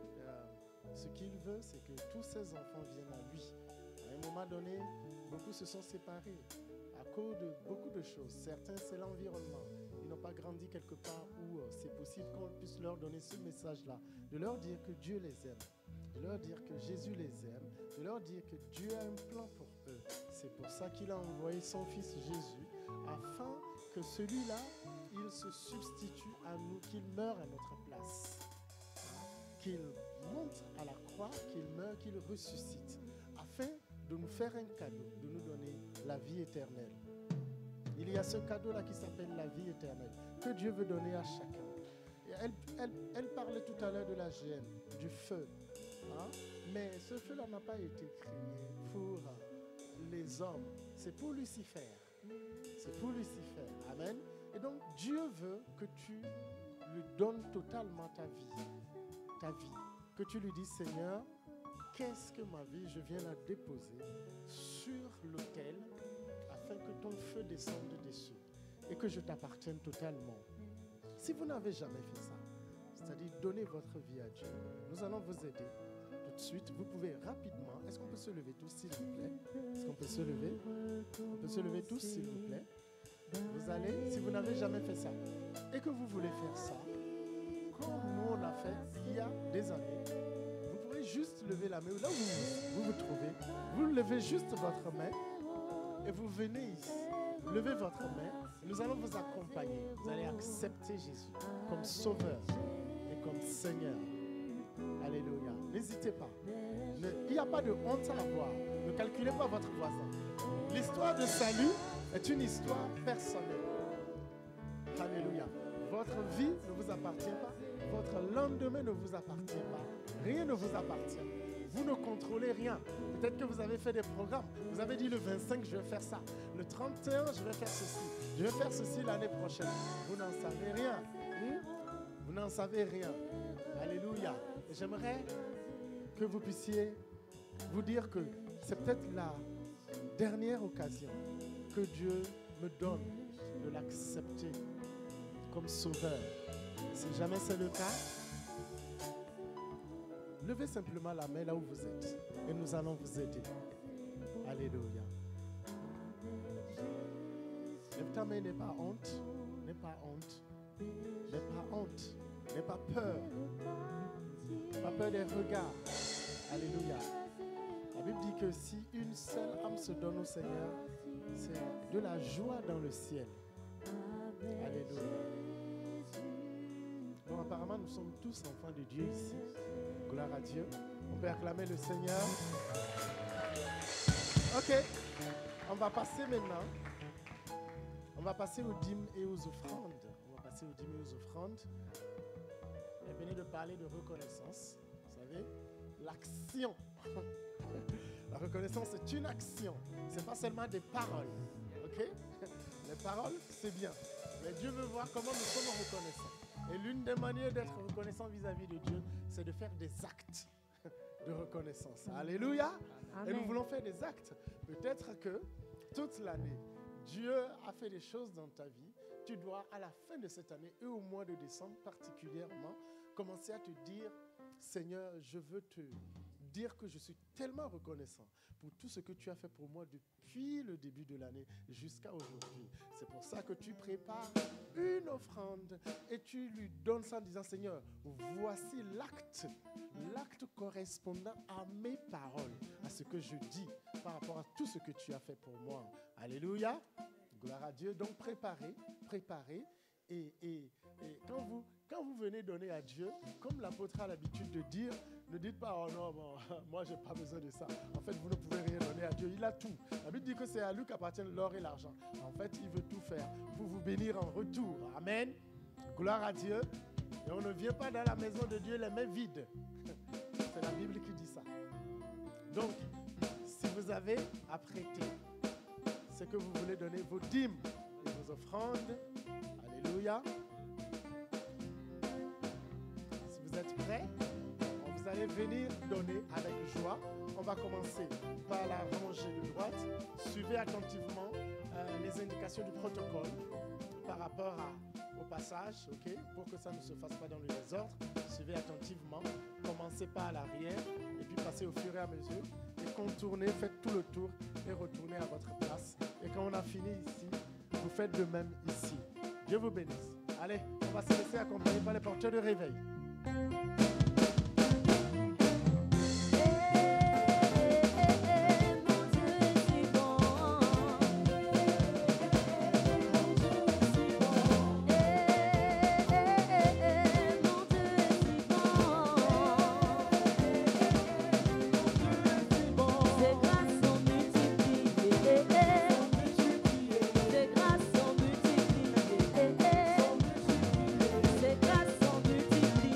ce qu'il veut, c'est que tous ses enfants viennent à lui. À un moment donné, beaucoup se sont séparés à cause de beaucoup de choses. Certains, c'est l'environnement. Ils n'ont pas grandi quelque part où c'est possible qu'on puisse leur donner ce message-là, de leur dire que Dieu les aime, de leur dire que Jésus les aime, de leur dire que Dieu a un plan pour eux. C'est pour ça qu'il a envoyé son Fils Jésus, afin que celui-là, il se substitue à nous, qu'il meure à notre place, qu'il monte à la croix, qu'il meure, qu'il ressuscite, afin de nous faire un cadeau, de nous donner la vie éternelle. Il y a ce cadeau-là qui s'appelle la vie éternelle, que Dieu veut donner à chacun. Et elle parlait tout à l'heure de la gêne, du feu. Hein? Mais ce feu-là n'a pas été créé pour les hommes, c'est pour Lucifer. C'est pour Lucifer. Amen. Et donc Dieu veut que tu lui donnes totalement ta vie. Que tu lui dis, Seigneur, qu'est-ce que ma vie, je viens la déposer sur l'autel afin que ton feu descende dessus et que je t'appartienne totalement. Si vous n'avez jamais fait ça, c'est-à-dire donner votre vie à Dieu, nous allons vous aider tout de suite. Vous pouvez rapidement, est-ce qu'on peut se lever tous s'il vous plaît? Est-ce qu'on peut se lever? On peut se lever tous s'il vous plaît? Vous allez, si vous n'avez jamais fait ça et que vous voulez faire ça, comme nous on l'a fait il y a des années, vous pourrez juste lever la main là où vous trouvez. Vous levez juste votre main et vous venez ici. Levez votre main. Nous allons vous accompagner. Vous allez accepter Jésus comme Sauveur et comme Seigneur. Alléluia. N'hésitez pas. Il n'y a pas de honte à avoir. Ne calculez pas votre voisin. L'histoire de salut est une histoire personnelle. Alléluia. Votre vie ne vous appartient pas. Votre lendemain ne vous appartient pas. Rien ne vous appartient. Vous ne contrôlez rien. Peut-être que vous avez fait des programmes. Vous avez dit le 25, je vais faire ça. Le 31, je vais faire ceci. Je vais faire ceci l'année prochaine. Vous n'en savez rien. Vous n'en savez rien. Alléluia. Et j'aimerais que vous puissiez vous dire que c'est peut-être la dernière occasion que Dieu me donne de l'accepter comme Sauveur. Si jamais c'est le cas, levez simplement la main là où vous êtes et nous allons vous aider. Alléluia. Lève ta main, n'aie pas honte. N'aie pas honte. N'aie pas honte. N'aie pas peur. Pas peur des regards. Alléluia. La Bible dit que si une seule âme se donne au Seigneur, c'est de la joie dans le ciel. Alléluia. Bon, apparemment, nous sommes tous enfants de Dieu ici. Gloire à Dieu. On peut acclamer le Seigneur. Ok. On va passer maintenant. On va passer aux dîmes et aux offrandes. On va passer aux dîmes et aux offrandes. Elle venait de parler de reconnaissance. Vous savez, l'action. La reconnaissance, c'est une action. Ce n'est pas seulement des paroles. Ok? Les paroles, c'est bien. Mais Dieu veut voir comment nous sommes reconnaissants. Et l'une des manières d'être reconnaissant vis-à-vis de Dieu, c'est de faire des actes de reconnaissance. Alléluia. Amen. Et nous voulons faire des actes. Peut-être que toute l'année, Dieu a fait des choses dans ta vie. Tu dois, à la fin de cette année et au mois de décembre particulièrement, commencer à te dire, Seigneur, je veux te dire que je suis tellement reconnaissant pour tout ce que tu as fait pour moi depuis le début de l'année jusqu'à aujourd'hui. C'est pour ça que tu prépares une offrande et tu lui donnes ça en disant, Seigneur, voici l'acte correspondant à mes paroles, à ce que je dis par rapport à tout ce que tu as fait pour moi. Alléluia. Gloire à Dieu. Donc préparez. Et quand vous venez donner à Dieu, comme l'apôtre a l'habitude de dire, ne dites pas, oh non, bon, moi je n'ai pas besoin de ça. En fait, vous ne pouvez rien donner à Dieu. Il a tout. La Bible dit que c'est à lui qu'appartiennent l'or et l'argent. En fait, il veut tout faire pour vous bénir en retour. Amen. Gloire à Dieu. Et on ne vient pas dans la maison de Dieu les mains vides. C'est la Bible qui dit ça. Donc, si vous avez à prêter, c'est que vous voulez donner vos dîmes et vos offrandes. Alléluia. Si vous êtes prêts, vous allez venir donner avec joie. On va commencer par la rangée de droite. Suivez attentivement les indications du protocole par rapport au passage, ok, pour que ça ne se fasse pas dans le désordre. Suivez attentivement. Commencez par l'arrière et puis passez au fur et à mesure. Et contournez, faites tout le tour et retournez à votre place. Et quand on a fini ici, vous faites de même ici. Dieu vous bénisse. Allez, on va se laisser accompagner par les porteurs de réveil. Grâce sont multipliées.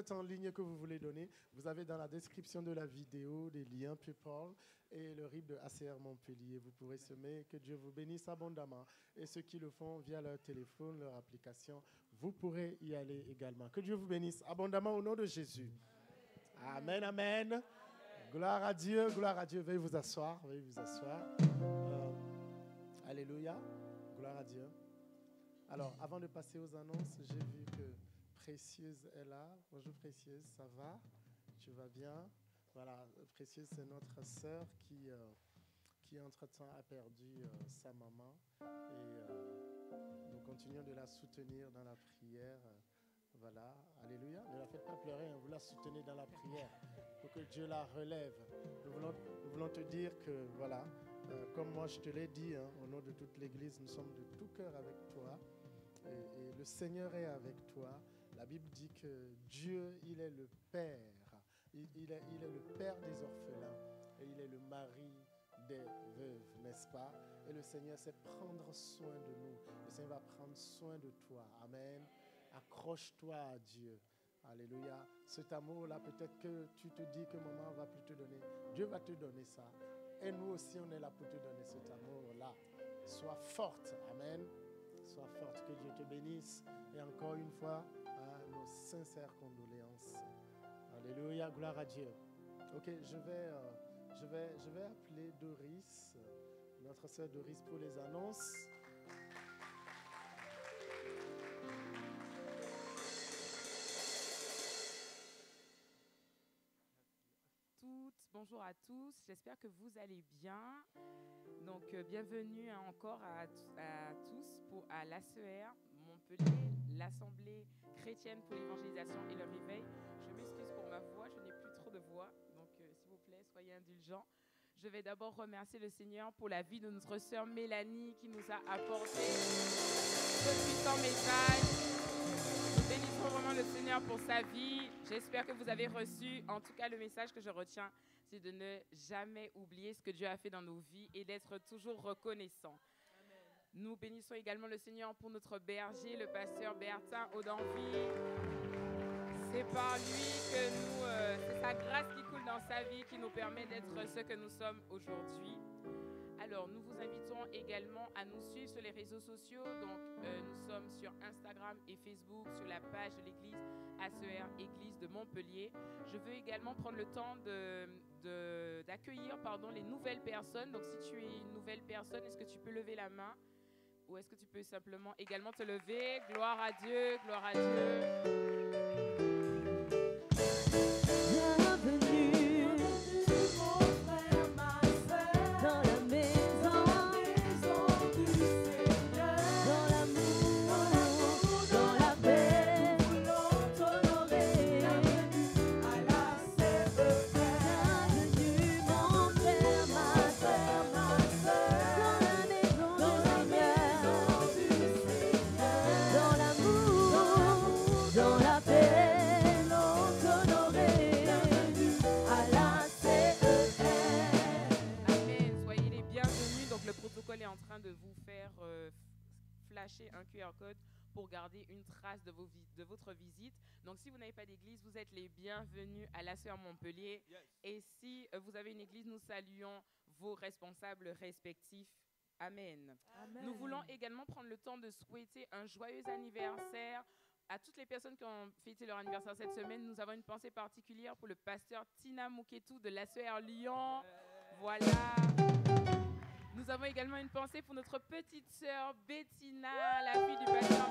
êtes en ligne et que vous voulez donner, vous avez dans la description de la vidéo des liens PayPal et le RIB de ACR Montpellier. Vous pourrez semer. Que Dieu vous bénisse abondamment. Et ceux qui le font via leur téléphone, leur application, vous pourrez y aller également. Que Dieu vous bénisse abondamment au nom de Jésus. Amen, amen. Gloire à Dieu, gloire à Dieu. Veuillez vous asseoir, veuillez vous asseoir. Alléluia, gloire à Dieu. Alors, avant de passer aux annonces, j'ai vu que Précieuse est là. Bonjour Précieuse, ça va? Tu vas bien? Voilà, Précieuse, c'est notre sœur qui entre-temps a perdu sa maman. Et nous continuons de la soutenir dans la prière. Voilà, alléluia. Ne la faites pas pleurer, hein. Vous la soutenez dans la prière pour que Dieu la relève. Nous voulons te dire que, voilà, comme moi je te l'ai dit, hein, au nom de toute l'Église, nous sommes de tout cœur avec toi et le Seigneur est avec toi. La Bible dit que Dieu, il est le Père. Il est le Père des orphelins et il est le mari des veuves, n'est-ce pas? Et le Seigneur sait prendre soin de nous. Le Seigneur va prendre soin de toi. Amen. Accroche-toi à Dieu. Alléluia. Cet amour-là, peut-être que tu te dis que maman ne va plus te donner. Dieu va te donner ça. Et nous aussi, on est là pour te donner cet amour-là. Sois forte. Amen. Sois forte. Que Dieu te bénisse. Et encore une fois, nos sincères condoléances. Alléluia. Gloire à Dieu. Ok, je vais appeler Doris, notre sœur Doris, pour les annonces. Bonjour à tous, j'espère que vous allez bien. Donc, bienvenue encore à tous à l'ACER Montpellier, l'Assemblée chrétienne pour l'évangélisation et le réveil. Je m'excuse pour ma voix, je n'ai plus trop de voix, donc s'il vous plaît, soyez indulgents. Je vais d'abord remercier le Seigneur pour la vie de notre sœur Mélanie qui nous a apporté ce puissant message. Nous bénissons vraiment le Seigneur pour sa vie. J'espère que vous avez reçu, en tout cas le message que je retiens, c'est de ne jamais oublier ce que Dieu a fait dans nos vies et d'être toujours reconnaissant. Amen. Nous bénissons également le Seigneur pour notre berger, le pasteur Bertin Audenville. C'est par lui que c'est sa grâce qui coule dans sa vie qui nous permet d'être ce que nous sommes aujourd'hui. Alors, nous vous invitons également à nous suivre sur les réseaux sociaux. Donc, nous sommes sur Instagram et Facebook, sur la page de l'église ACER, Église de Montpellier. Je veux également prendre le temps d'accueillir les nouvelles personnes. Donc, si tu es une nouvelle personne, est-ce que tu peux lever la main? Ou est-ce que tu peux simplement également te lever? Gloire à Dieu, gloire à Dieu. Est en train de vous faire flasher un QR code pour garder une trace de votre visite. Donc, si vous n'avez pas d'église, vous êtes les bienvenus à l'ACER Montpellier. Yes. Et si vous avez une église, nous saluons vos responsables respectifs. Amen. Amen. Nous voulons également prendre le temps de souhaiter un joyeux anniversaire à toutes les personnes qui ont fêté leur anniversaire cette semaine. Nous avons une pensée particulière pour le pasteur Tina Mouketou de l'ACER Lyon. Voilà. Nous avons également une pensée pour notre petite sœur Bettina, la fille du pasteur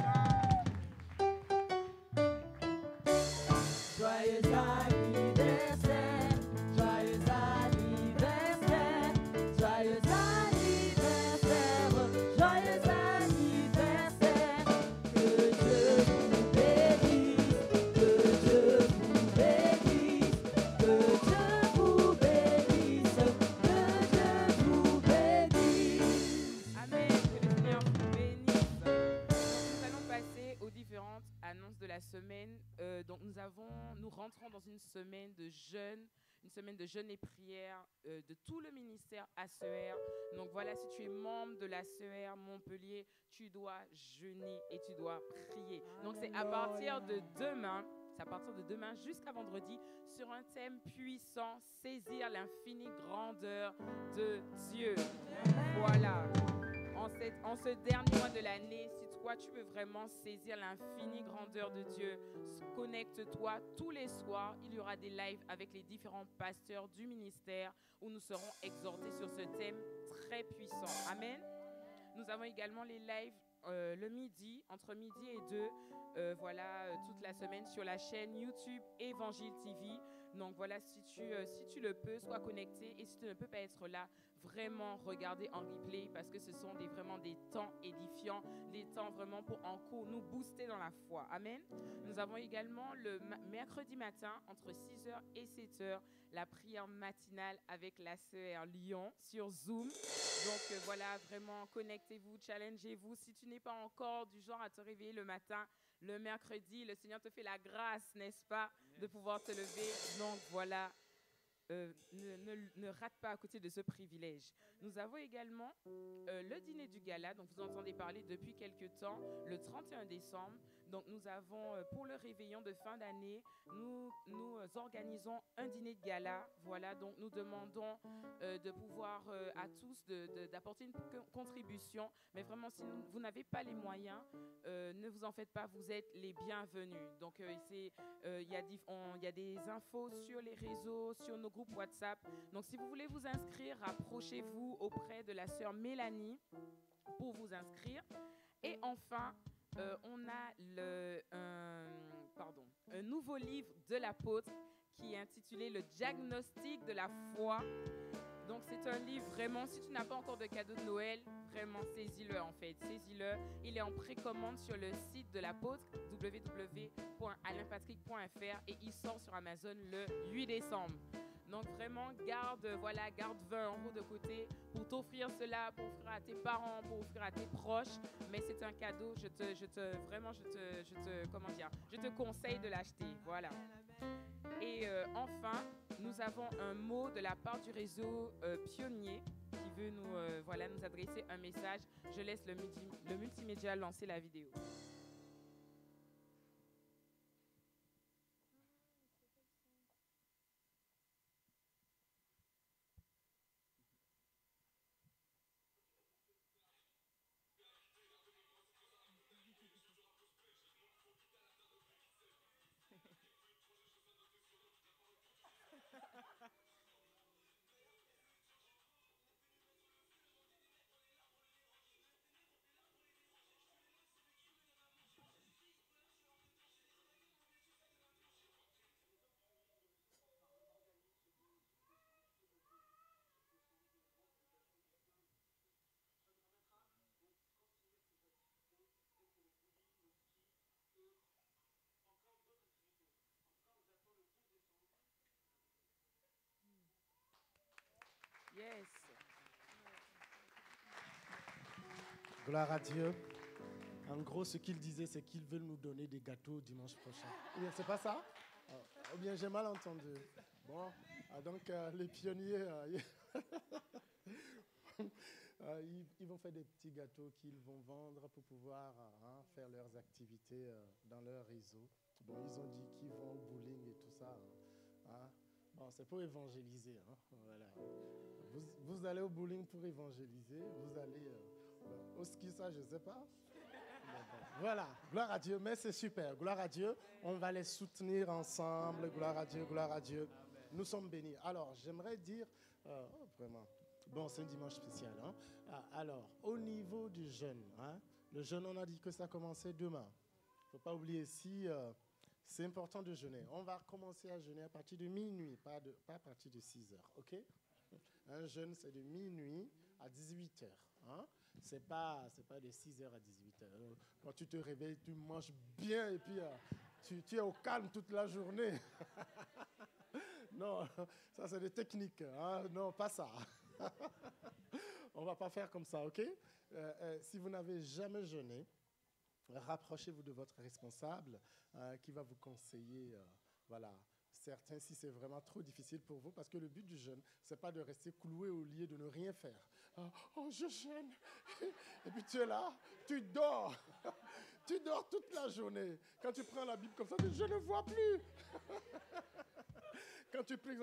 Bertin. Joyeux anniversaire, joyeux anniversaire, joyeux anniversaire, joyeux anniversaire. Que Dieu vous bénisse, que Dieu vous bénisse, que Dieu vous bénisse, que Dieu vous bénisse. Amen, que le Seigneur vous bénisse. Donc, nous allons passer aux différentes annonces de la semaine. Donc nous rentrons dans une semaine de jeûne et prière de tout le ministère ACER. Donc voilà, si tu es membre de l'ACER Montpellier, tu dois jeûner et tu dois prier. Donc c'est à partir de demain, C'est à partir de demain jusqu'à vendredi sur un thème puissant, saisir l'infinie grandeur de Dieu. Voilà. En ce dernier mois de l'année, si toi tu veux vraiment saisir l'infinie grandeur de Dieu, connecte-toi tous les soirs. Il y aura des lives avec les différents pasteurs du ministère où nous serons exhortés sur ce thème très puissant. Amen. Nous avons également les lives le midi, entre midi et 2, toute la semaine sur la chaîne YouTube Évangile TV. Donc voilà, si tu le peux, sois connecté. Et si tu ne peux pas être là, vraiment regarder en replay parce que ce sont vraiment des temps édifiants, des temps vraiment pour encore nous booster dans la foi. Amen. Nous avons également le mercredi matin entre 6h et 7h la prière matinale avec la sœur Lyon sur Zoom. Donc voilà, vraiment connectez-vous, challengez-vous. Si tu n'es pas encore du genre à te réveiller le matin, le mercredi, le Seigneur te fait la grâce, n'est-ce pas, de pouvoir te lever. Donc voilà, ne rate pas à côté de ce privilège. Nous avons également le dîner du gala, dont vous entendez parler depuis quelques temps, le 31 décembre. Donc nous avons, pour le réveillon de fin d'année, nous organisons un dîner de gala. Voilà, donc nous demandons de pouvoir à tous d'apporter une contribution. Mais vraiment, si vous n'avez pas les moyens, ne vous en faites pas, vous êtes les bienvenus. Donc il y a des infos sur les réseaux, sur nos groupes WhatsApp. Donc si vous voulez vous inscrire, rapprochez-vous auprès de la sœur Mélanie pour vous inscrire. Et enfin, on a un nouveau livre de l'apôtre qui est intitulé « Le diagnostic de la foi ». Donc, c'est un livre vraiment, si tu n'as pas encore de cadeau de Noël, vraiment saisis-le en fait, saisis-le. Il est en précommande sur le site de l'apôtre www.alainpatrick.fr et il sort sur Amazon le 8 décembre. Donc vraiment, garde 20 € de côté pour t'offrir cela, pour offrir à tes parents, pour offrir à tes proches. Mais c'est un cadeau, je te conseille de l'acheter. Voilà. Et enfin, nous avons un mot de la part du réseau Pionnier qui veut nous adresser un message. Je laisse le multimédia lancer la vidéo. Yes. Gloire à Dieu. En gros, ce qu'ils disaient, c'est qu'ils veulent nous donner des gâteaux dimanche prochain. Ou bien, c'est pas ça? Ou bien, j'ai mal entendu. Bon, donc les pionniers, ils vont faire des petits gâteaux qu'ils vont vendre pour pouvoir faire leurs activités dans leur réseau. Bon, ils ont dit qu'ils vont au bowling et tout ça. Bon, c'est pour évangéliser. Voilà. Vous allez au bowling pour évangéliser. Vous allez au ski, ça, je ne sais pas. Voilà, gloire à Dieu, mais c'est super, gloire à Dieu. On va les soutenir ensemble, gloire à Dieu, gloire à Dieu. Nous sommes bénis. Alors, j'aimerais dire, vraiment, bon, c'est un dimanche spécial. Alors, au niveau du jeûne, le jeûne, on a dit que ça commençait demain. Il ne faut pas oublier, c'est important de jeûner. On va commencer à jeûner à partir de minuit, pas à partir de 6 heures, ok? Un jeûne, c'est de minuit à 18 heures. C'est pas de 6 heures à 18 heures. Quand tu te réveilles, tu manges bien et puis tu es au calme toute la journée. Non, ça c'est des techniques. Non, pas ça. On ne va pas faire comme ça, ok? Si vous n'avez jamais jeûné, rapprochez-vous de votre responsable qui va vous conseiller, voilà. Certains, si c'est vraiment trop difficile pour vous, parce que le but du jeûne, ce n'est pas de rester cloué au lit et de ne rien faire. Oh, je jeûne. Et puis tu es là, tu dors. Tu dors toute la journée. Quand tu prends la Bible comme ça, tu dis, je ne vois plus. Quand tu pries,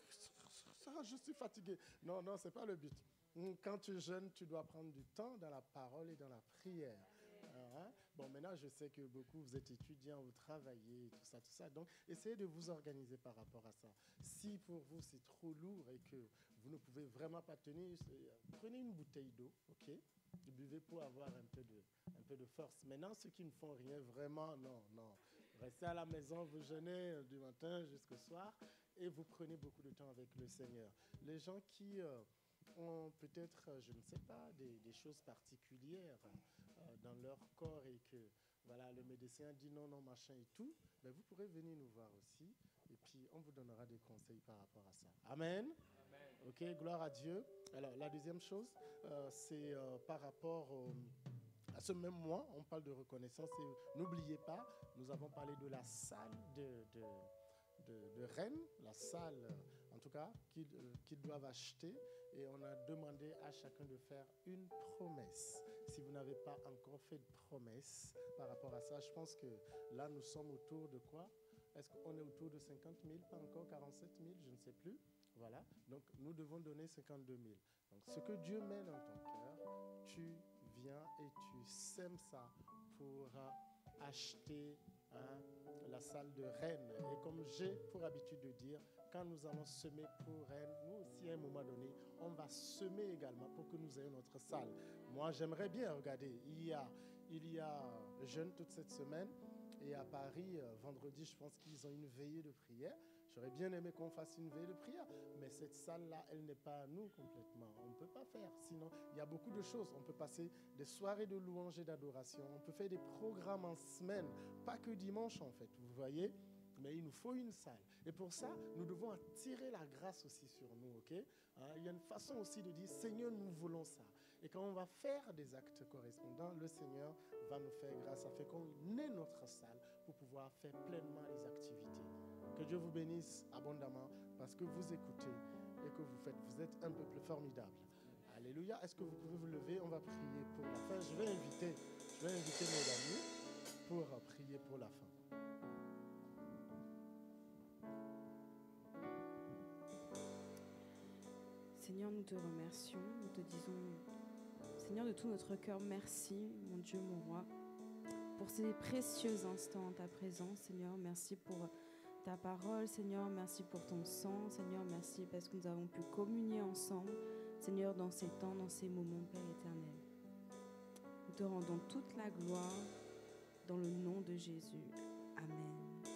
je suis fatigué. Non, non, ce n'est pas le but. Quand tu jeûnes, tu dois prendre du temps dans la parole et dans la prière. Hein? Bon, maintenant, je sais que beaucoup, vous êtes étudiants, vous travaillez, tout ça. Donc, essayez de vous organiser par rapport à ça. Si pour vous, c'est trop lourd et que vous ne pouvez vraiment pas tenir, prenez une bouteille d'eau, ok? Buvez pour avoir un peu de force. Maintenant, ceux qui ne font rien, vraiment, non. Restez à la maison, vous jeûnez du matin jusqu'au soir et vous prenez beaucoup de temps avec le Seigneur. Les gens qui ont peut-être, je ne sais pas, des choses particulières dans leur corps et que voilà, le médecin dit non, machin et tout, mais vous pourrez venir nous voir aussi et puis on vous donnera des conseils par rapport à ça. Amen. Ok, gloire à Dieu. Alors, la deuxième chose, c'est par rapport à ce même mois, on parle de reconnaissance et n'oubliez pas, nous avons parlé de la salle de Rennes, la salle, en tout cas, qu'ils doivent acheter. Et on a demandé à chacun de faire une promesse. Si vous n'avez pas encore fait de promesse par rapport à ça, je pense que là, nous sommes autour de quoi? Est-ce qu'on est autour de 50 000, pas encore 47 000, je ne sais plus. Voilà, donc nous devons donner 52 000. Donc ce que Dieu met dans ton cœur, tu viens et tu sèmes ça pour acheter la salle de Rennes. Et comme j'ai pour habitude de dire, quand nous allons semer pour Rennes, nous aussi à un moment donné, on va semer également pour que nous ayons notre salle. Moi, j'aimerais bien, regardez, il y a jeûne toute cette semaine et à Paris, vendredi, je pense qu'ils ont une veillée de prière. J'aurais bien aimé qu'on fasse une veille de prière, mais cette salle-là, elle n'est pas à nous complètement. On ne peut pas faire. Sinon, il y a beaucoup de choses. On peut passer des soirées de louange et d'adoration. On peut faire des programmes en semaine, pas que dimanche en fait, vous voyez. Mais il nous faut une salle. Et pour ça, nous devons attirer la grâce aussi sur nous, ok? Il y a une façon aussi de dire, Seigneur, nous voulons ça. Et quand on va faire des actes correspondants, le Seigneur va nous faire grâce. Ça fait qu'on ait notre salle pour pouvoir faire pleinement les activités. Que Dieu vous bénisse abondamment parce que vous écoutez et que vous faites. Vous êtes un peuple formidable. Alléluia. Est-ce que vous pouvez vous lever? On va prier pour la fin. Je vais inviter mes amis pour prier pour la fin. Seigneur, nous te remercions, nous te disons, Seigneur, de tout notre cœur, merci, mon Dieu, mon roi, pour ces précieux instants en ta présence, Seigneur. Merci pour ta parole, Seigneur. Merci pour ton sang, Seigneur. Merci parce que nous avons pu communier ensemble, Seigneur, dans ces temps, dans ces moments, Père éternel. Nous te rendons toute la gloire dans le nom de Jésus. Amen.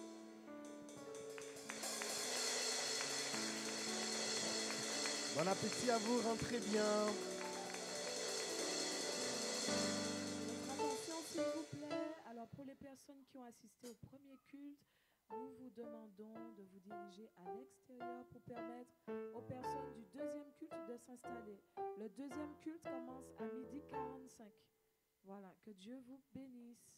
Bon appétit à vous, rentrez bien. Votre attention, s'il vous plaît. Alors, pour les personnes qui ont assisté au premier culte, nous vous demandons de vous diriger à l'extérieur pour permettre aux personnes du deuxième culte de s'installer. Le deuxième culte commence à 12h45. Voilà, que Dieu vous bénisse.